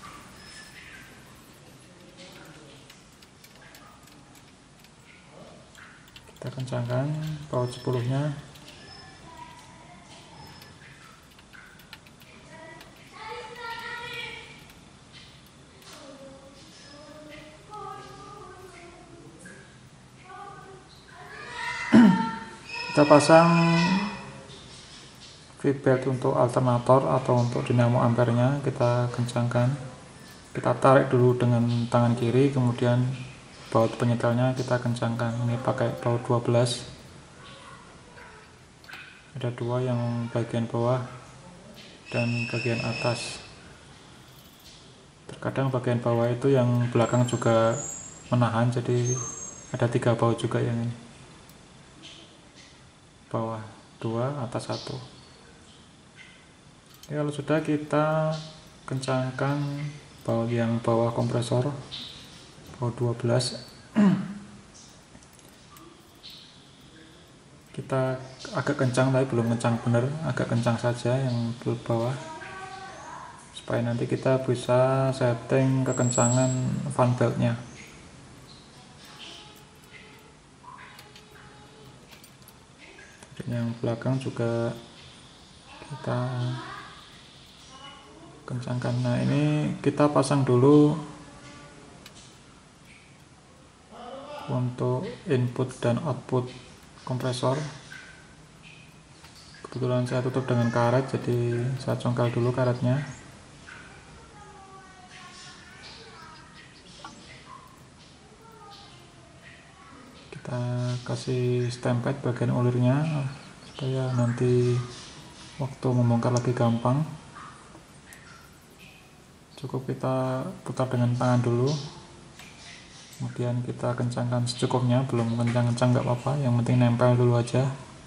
Kita kencangkan baut sepuluh-nya. Kita pasang V-belt untuk alternator atau untuk dinamo ampernya, kita kencangkan. Kita tarik dulu dengan tangan kiri, kemudian baut penyetelnya kita kencangkan. Ini pakai baut dua belas. Ada dua, yang bagian bawah dan bagian atas. Terkadang bagian bawah itu yang belakang juga menahan, jadi ada tiga baut juga yang ini. Bawah dua, atas satu. Jadi kalau sudah, kita kencangkan baut yang bawah kompresor, baut dua belas. Kita agak kencang tapi belum kencang bener, agak kencang saja yang bawah, supaya nanti kita bisa setting kekencangan fan beltnya. yang belakang juga kita kencangkan. Nah, ini kita pasang dulu untuk input dan output kompresor. Kebetulan saya tutup dengan karet, jadi saya congkel dulu karetnya. Kita kasih stempet bagian ulirnya supaya nanti waktu membongkar lebih gampang. Cukup kita putar dengan tangan dulu, kemudian kita kencangkan secukupnya. Belum kencang-kencang nggak apa-apa, yang penting nempel dulu aja.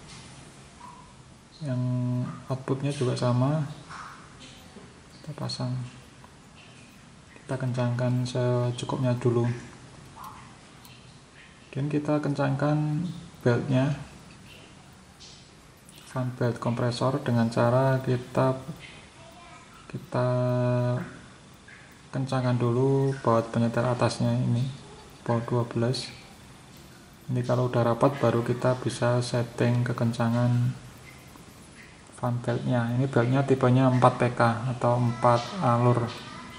Yang outputnya juga sama, kita pasang, kita kencangkan secukupnya dulu. Kemudian kita kencangkan beltnya, fan belt kompresor, dengan cara kita kita kencangkan dulu baut penyetel atasnya, ini baut dua belas. Ini kalau udah rapat baru kita bisa setting kekencangan fan beltnya. Ini beltnya tipenya empat P K atau empat alur.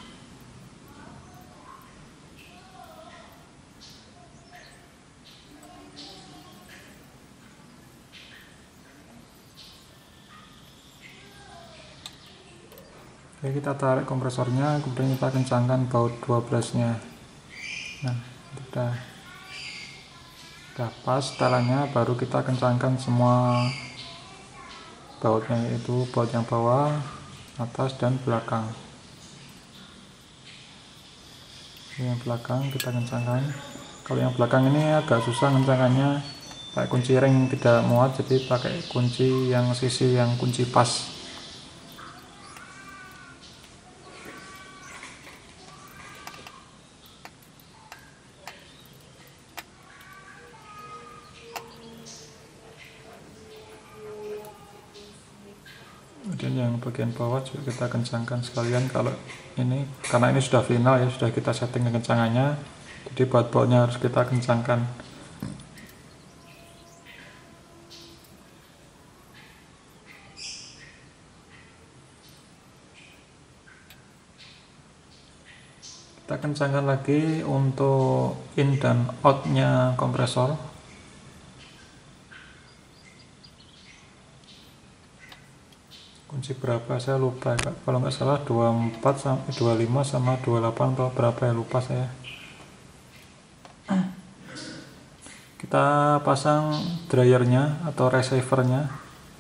Oke, kita tarik kompresornya, kemudian kita kencangkan baut dua belas nya. Nah, sudah udah pas setelannya, baru kita kencangkan semua bautnya, yaitu baut yang bawah, atas, dan belakang. Yang belakang kita kencangkan. Kalau yang belakang ini agak susah kencangkannya, pakai kunci ring tidak muat, jadi pakai kunci yang sisi yang kunci pas. Kemudian yang bagian bawah juga kita kencangkan sekalian. Kalau ini karena ini sudah final ya, sudah kita setting kencangannya, jadi baut-bautnya harus kita kencangkan. Kita kencangkan lagi untuk in dan out nya kompresor. Kunci berapa saya lupa, kalau nggak salah dua puluh empat sampai dua puluh lima sama dua puluh delapan atau berapa ya, lupa saya. Kita pasang dryernya atau receivernya,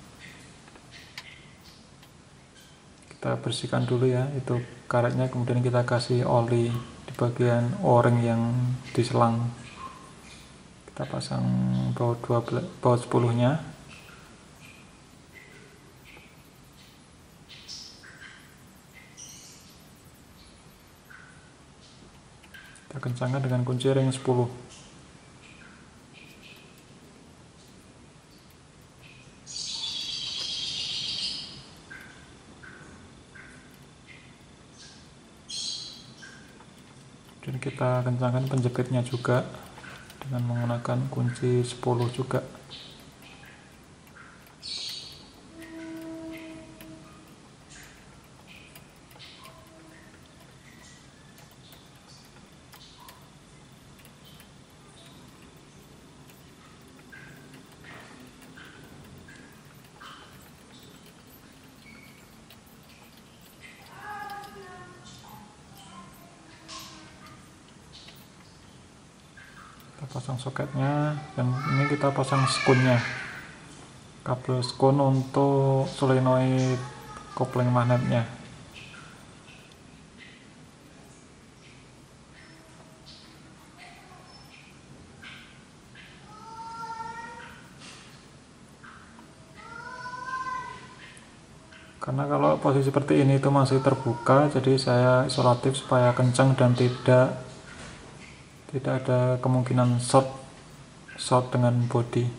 kita bersihkan dulu ya itu karetnya, kemudian kita kasih oli di bagian o-ring yang di selang. Kita pasang baut dua belas, baut sepuluh nya. Kita kencangkan dengan kunci ring sepuluh. Dan kita kencangkan penjepitnya juga dengan menggunakan kunci sepuluh juga. Kita pasang soketnya, dan ini kita pasang skunnya, kabel skun untuk solenoid kopling magnetnya. Karena kalau posisi seperti ini itu masih terbuka, jadi saya isolatif supaya kencang dan tidak tidak ada kemungkinan short short dengan body.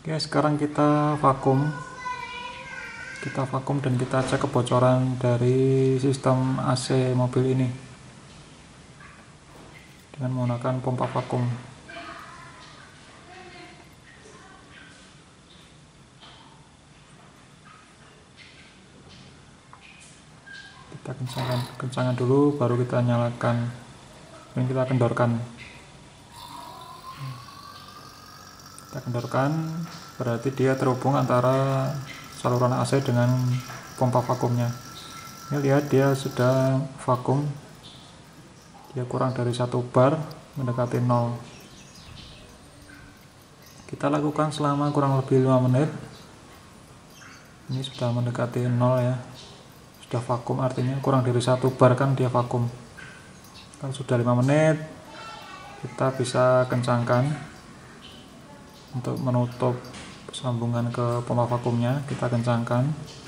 Oke, sekarang kita vakum kita vakum dan kita cek kebocoran dari sistem A C mobil ini dengan menggunakan pompa vakum. Kita kencangkan kencangkan dulu, baru kita nyalakan dan kita kendorkan. Kita kendorkan, berarti dia terhubung antara saluran A C dengan pompa vakumnya. Ini lihat, dia sudah vakum, dia kurang dari satu bar, mendekati nol. Kita lakukan selama kurang lebih lima menit. Ini sudah mendekati nol ya, sudah vakum, artinya kurang dari satu bar kan dia vakum. Kalau sudah lima menit, kita bisa kencangkan untuk menutup sambungan ke pompa vakumnya. Kita kencangkan.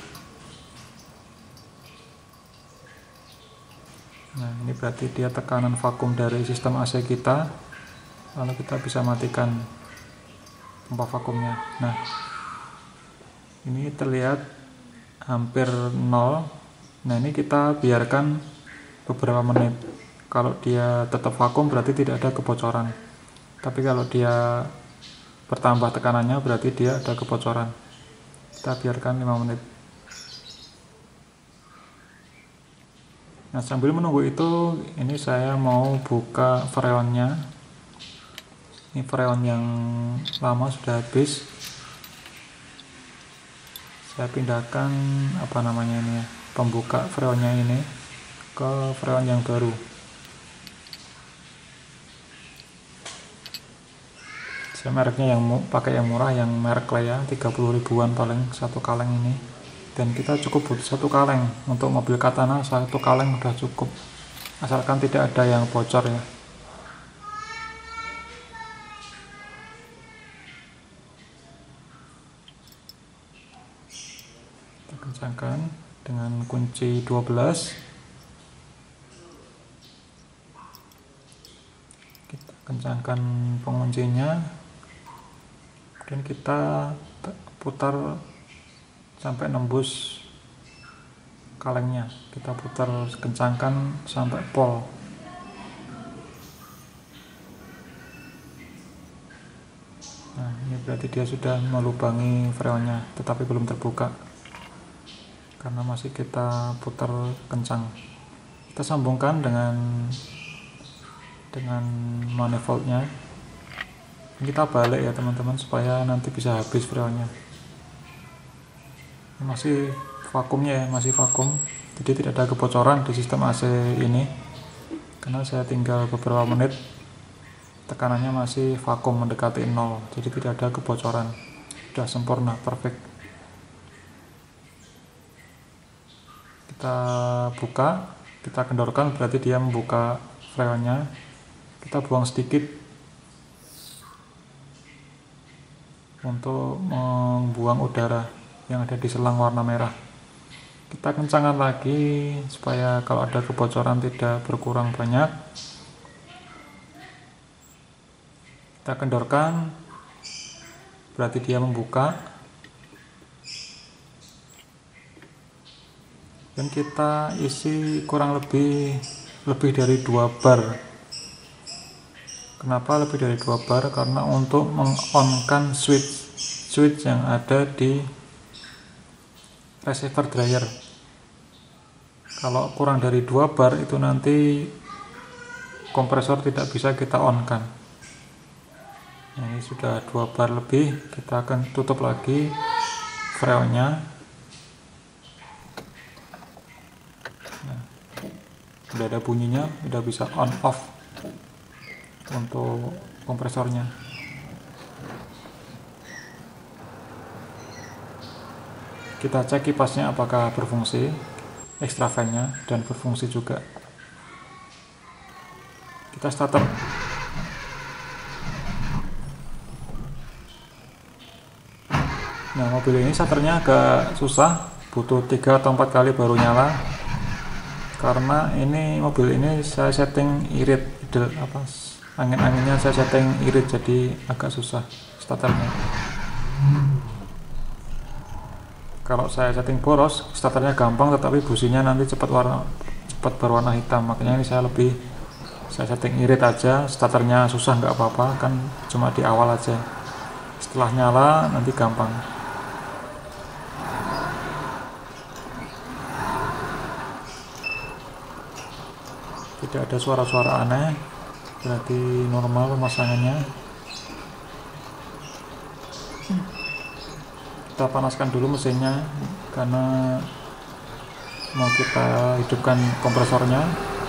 Nah, ini berarti dia tekanan vakum dari sistem A C kita. Lalu kita bisa matikan pompa vakumnya. Nah, ini terlihat hampir nol. Nah, ini kita biarkan beberapa menit. Kalau dia tetap vakum berarti tidak ada kebocoran. Tapi kalau dia bertambah tekanannya berarti dia ada kebocoran. Kita biarkan lima menit. Nah, sambil menunggu itu, ini saya mau buka freonnya. Ini freon yang lama sudah habis. Saya pindahkan apa namanya ini ya, pembuka freonnya ini ke freon yang baru. Mereknya yang pakai yang murah, yang merek Lea, tiga puluh ribuan paling satu kaleng ini. Dan kita cukup butuh satu kaleng untuk mobil Katana, satu kaleng udah cukup, asalkan tidak ada yang bocor ya. Kita kencangkan dengan kunci dua belas. Kita kencangkan penguncinya. Dan kita putar sampai nembus kalengnya. Kita putar, kencangkan sampai pol. Nah, ini berarti dia sudah melubangi freonnya, tetapi belum terbuka karena masih kita putar kencang. Kita sambungkan dengan dengan manifoldnya. Kita balik ya teman-teman, supaya nanti bisa habis freonnya. Masih vakumnya ya, masih vakum, jadi tidak ada kebocoran di sistem A C ini karena saya tinggal beberapa menit. Tekanannya masih vakum mendekati nol, jadi tidak ada kebocoran, sudah sempurna, perfect. Kita buka, kita kendorkan, berarti dia membuka freonnya. Kita buang sedikit untuk membuang udara yang ada di selang warna merah. Kita kencangkan lagi supaya kalau ada kebocoran tidak berkurang banyak. Kita kendorkan, berarti dia membuka. Dan kita isi kurang lebih lebih dari dua bar. Kenapa lebih dari dua bar? Karena untuk meng-on-kan switch switch yang ada di receiver dryer. Kalau kurang dari dua bar itu nanti kompresor tidak bisa kita on kan. Nah, ini sudah dua bar lebih, kita akan tutup lagi freonnya. Nah, udah ada bunyinya, udah bisa on off untuk kompresornya. Kita cek kipasnya apakah berfungsi, extra fan-nya dan berfungsi juga. Kita starter. Nah, mobil ini starternya agak susah, butuh tiga atau empat kali baru nyala. Karena ini mobil ini saya setting irit, idle apa angin-anginnya saya setting irit, jadi agak susah starternya. Kalau saya setting boros, starternya gampang, tetapi businya nanti cepat warna cepat berwarna hitam. Makanya ini saya lebih saya setting irit aja. Starternya susah nggak apa-apa, kan cuma di awal aja. Setelah nyala nanti gampang. Tidak ada suara-suara aneh, berarti normal pemasangannya. Kita panaskan dulu mesinnya karena mau kita hidupkan kompresornya.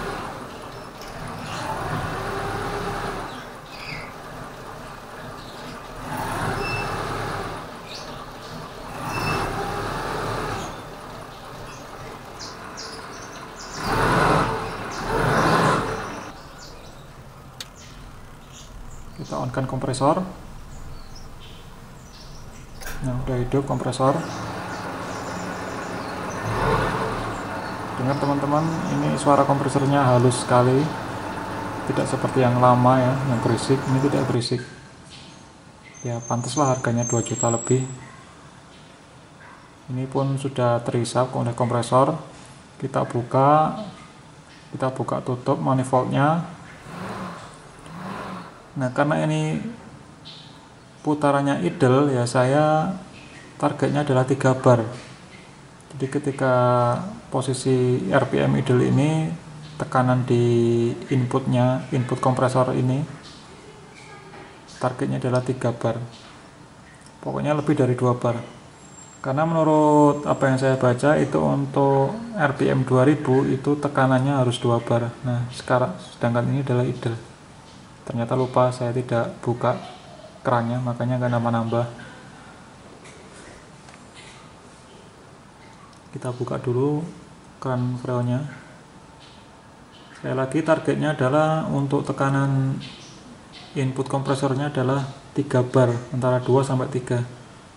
Kita on-kan kompresor. Nah, udah hidup kompresor. Dengar teman-teman, ini suara kompresornya halus sekali, tidak seperti yang lama ya, yang berisik. Ini tidak berisik ya, pantaslah harganya dua juta lebih. Ini pun sudah terisap oleh kompresor. Kita buka kita buka tutup manifoldnya. Nah, karena ini putarannya idle ya, saya targetnya adalah tiga bar. Jadi ketika posisi R P M idle ini, tekanan di inputnya, input kompresor ini, targetnya adalah tiga bar. Pokoknya lebih dari dua bar. Karena menurut apa yang saya baca itu untuk R P M dua ribu itu tekanannya harus dua bar. Nah, sekarang sedangkan ini adalah idle. Ternyata lupa saya tidak buka kerannya, makanya nggak nambah-nambah. Kita buka dulu keran freonnya. Sekali lagi targetnya adalah untuk tekanan input kompresornya adalah tiga bar, antara dua sampai tiga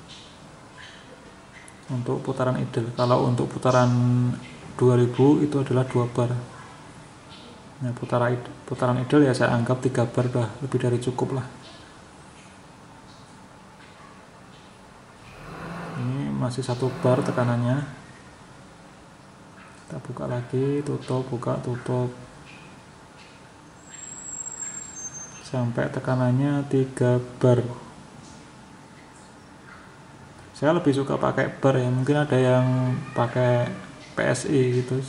untuk putaran idle. Kalau untuk putaran dua ribu itu adalah dua bar. Nah, putaran putaran idle ya saya anggap tiga bar dah, lebih dari cukup lah. Ini masih satu bar tekanannya. Kita buka lagi, tutup, buka, tutup, sampai tekanannya tiga bar. Saya lebih suka pakai bar ya, mungkin ada yang pakai P S I gitu,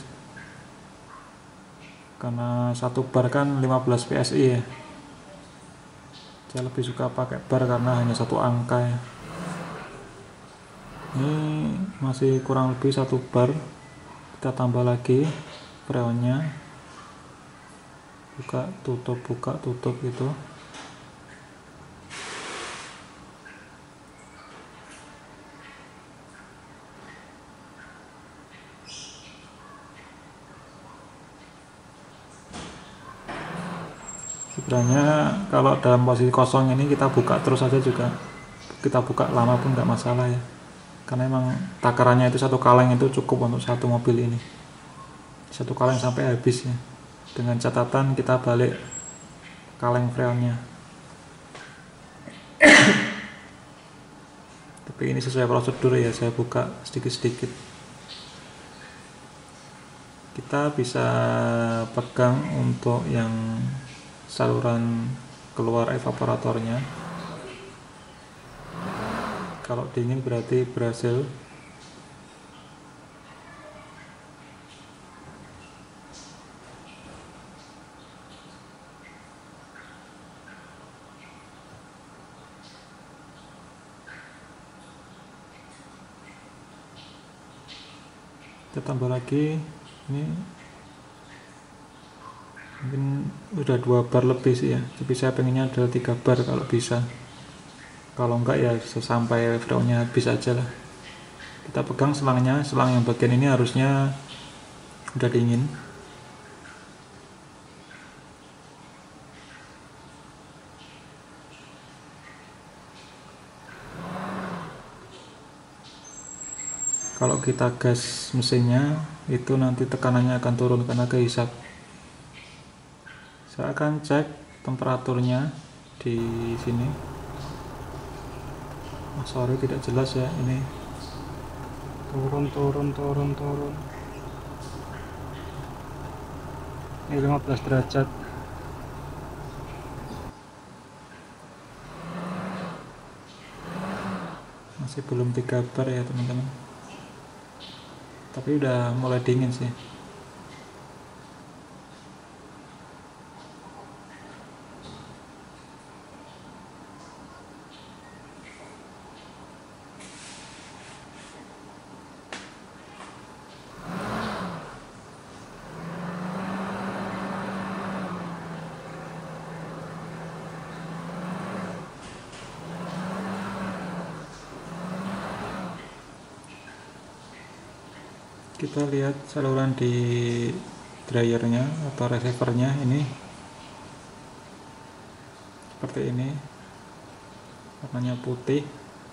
karena satu bar kan lima belas P S I ya. Saya lebih suka pakai bar karena hanya satu angka ya. Ini masih kurang lebih satu bar. Kita tambah lagi freonnya. Buka, tutup, buka, tutup gitu. Sebenarnya kalau dalam posisi kosong ini kita buka terus saja juga, kita buka lama pun nggak masalah ya, karena emang takarannya itu satu kaleng itu cukup untuk satu mobil ini, satu kaleng sampai habis ya, dengan catatan kita balik kaleng freonnya. Tapi ini sesuai prosedur ya, saya buka sedikit-sedikit. Kita bisa pegang untuk yang saluran keluar evaporatornya. Kalau dingin berarti berhasil. Kita tambah lagi. Ini mungkin udah dua bar lebih sih ya, tapi saya pengennya ada tiga bar kalau bisa. Kalau enggak ya sampai freonnya habis aja lah. Kita pegang selangnya, selang yang bagian ini harusnya udah dingin. Kalau kita gas mesinnya itu nanti tekanannya akan turun karena kehisap. Saya akan cek temperaturnya di sini. Oh, sorry tidak jelas ya ini. Turun turun turun turun. Ini lima belas derajat. Masih belum tiga bar ya teman-teman, tapi udah mulai dingin sih. Kita lihat saluran di dryernya atau receivernya ini seperti ini, warnanya putih.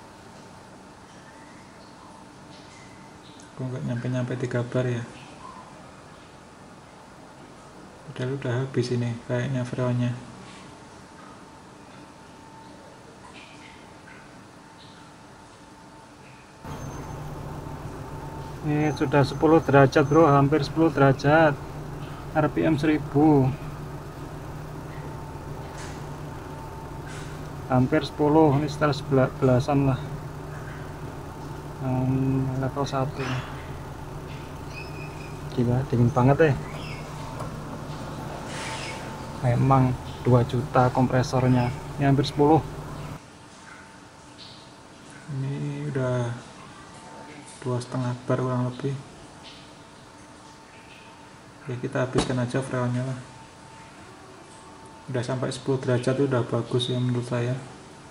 Kok nggak nyampe-nyampe tiga bar ya, padahal udah habis ini kayaknya freonnya. Ini sudah sepuluh derajat bro, hampir sepuluh derajat, R P M seribu, hampir sepuluh, ini sekitar sebelas belasan lah. um, level satu. Gila, dingin banget deh. Memang dua juta kompresornya, ini hampir sepuluh. Ini udah dua setengah bar kurang lebih. Ya kita habiskan aja freonnya lah. Udah sampai sepuluh derajat itu udah bagus ya menurut saya.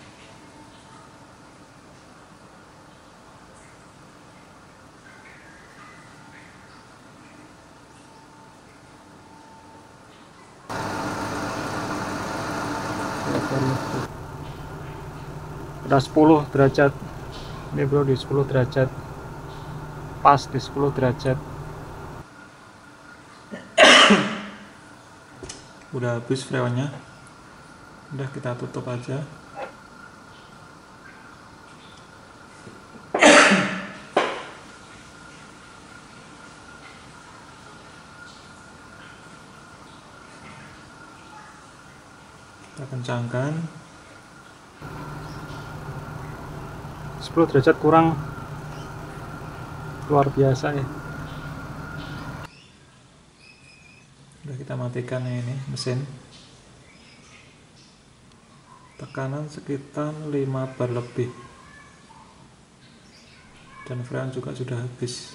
Udah sepuluh derajat ini bro, di sepuluh derajat, pas di sepuluh derajat. Udah habis freonnya, udah kita tutup aja. Kita kencangkan. Sepuluh derajat kurang, luar biasa ya. Udah kita matikan ini mesin. Tekanan sekitar lima bar lebih, dan freon juga sudah habis.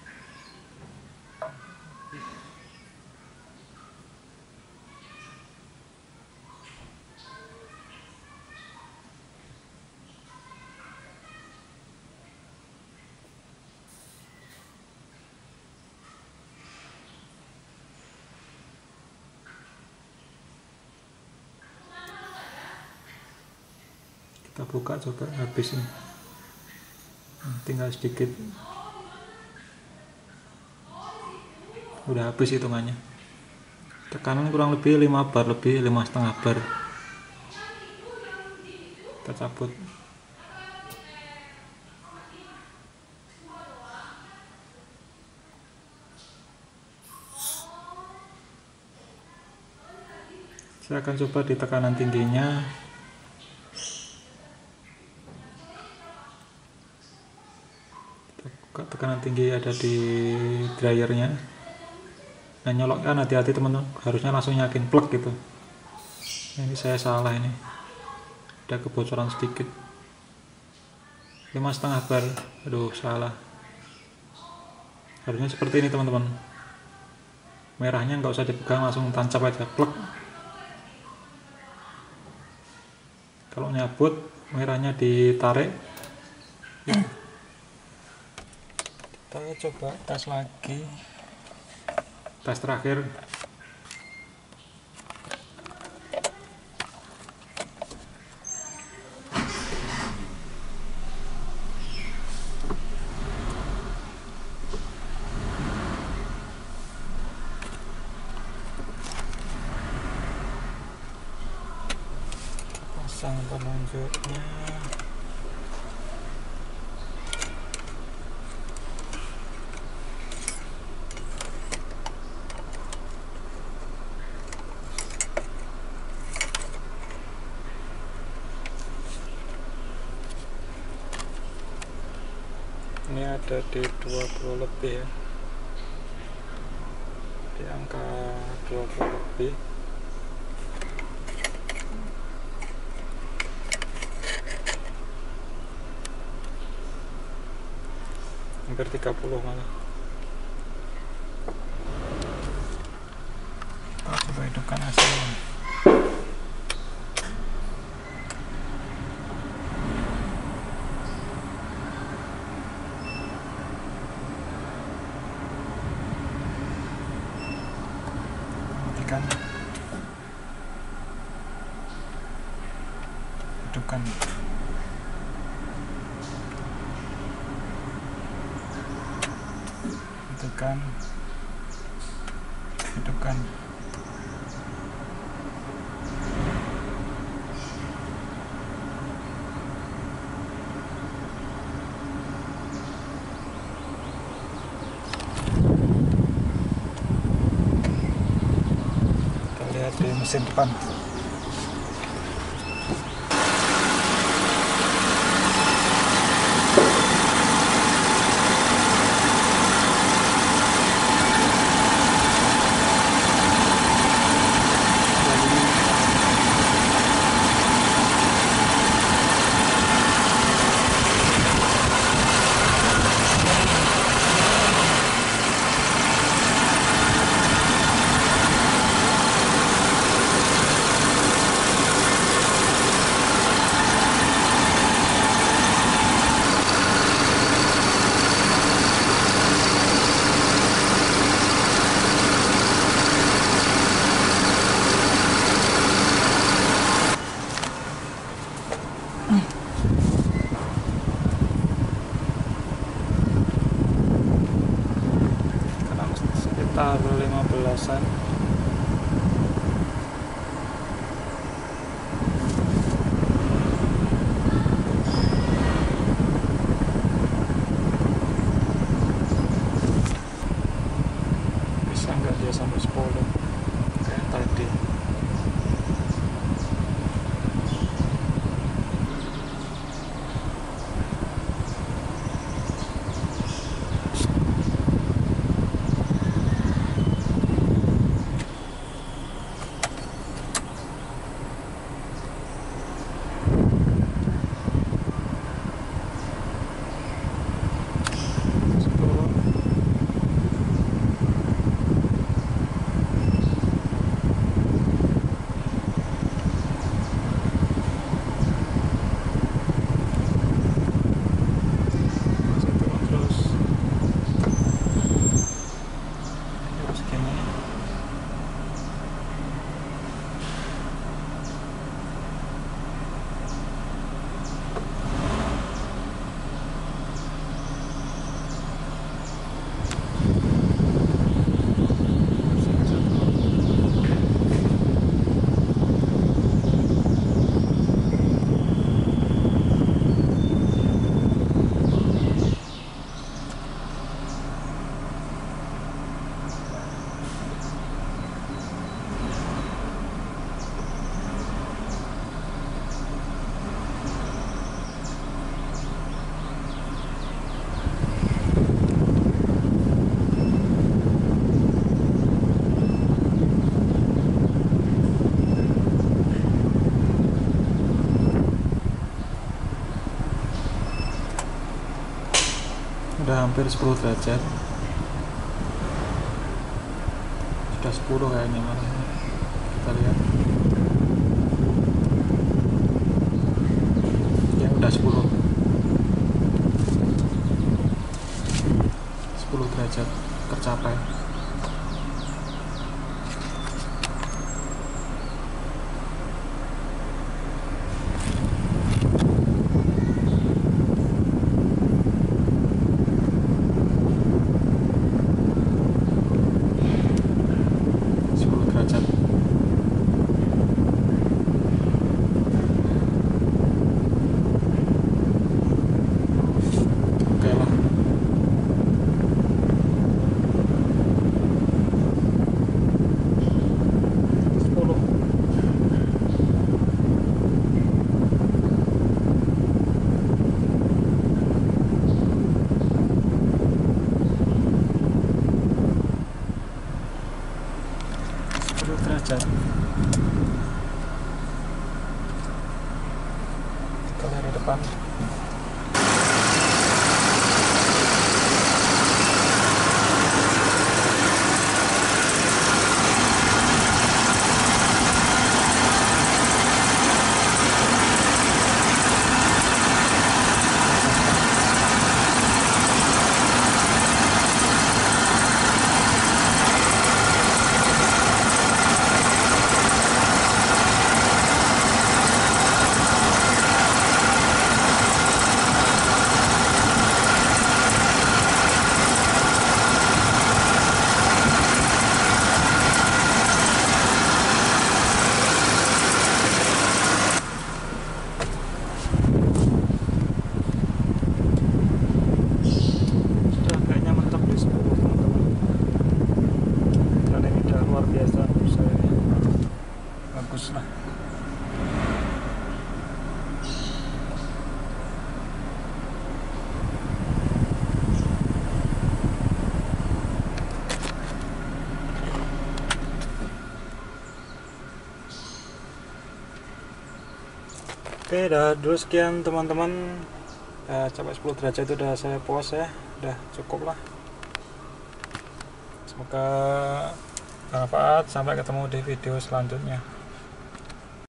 Kita buka coba, habis ini, tinggal sedikit, udah habis hitungannya. Tekanan kurang lebih lima bar lebih, lima setengah bar. Kita cabut. Saya akan coba di tekanan tingginya. Tekanan tinggi ada di dryernya. Nah, nyolokkan hati-hati teman-teman, harusnya langsung yakin plug gitu. Nah, ini saya salah, ini ada kebocoran sedikit, lima setengah bar. Aduh, salah. Harusnya seperti ini teman-teman, merahnya nggak usah dipegang, langsung tancap aja plug. Kalau nyabut, merahnya ditarik. Kita coba tes lagi, tes terakhir. Pasang penunjuknya. Ini ada di dua puluh lebih ya, di angka dua puluh lebih. Hampir tiga puluh malah. Kita coba hidupkan hasilnya. Matikan. Hidupkan. Hidupkan. Hidupkan. Kita lihat di mesin depan. Sekarang sekitar lima belasan. Bisa nggak dia sampai sepuluh kayak tadi? Udah hampir sepuluh derajat, sudah sepuluh kayaknya malah. Kita lihat ya, udah sepuluh sepuluh derajat tercapai. Oke lah. kita lihat di depan. Bagus lah. Oke, dah dulu sekian teman-teman. Ya, sampai sepuluh derajat itu udah saya puas ya, udah cukup lah. Semoga bermanfaat. Sampai ketemu di video selanjutnya.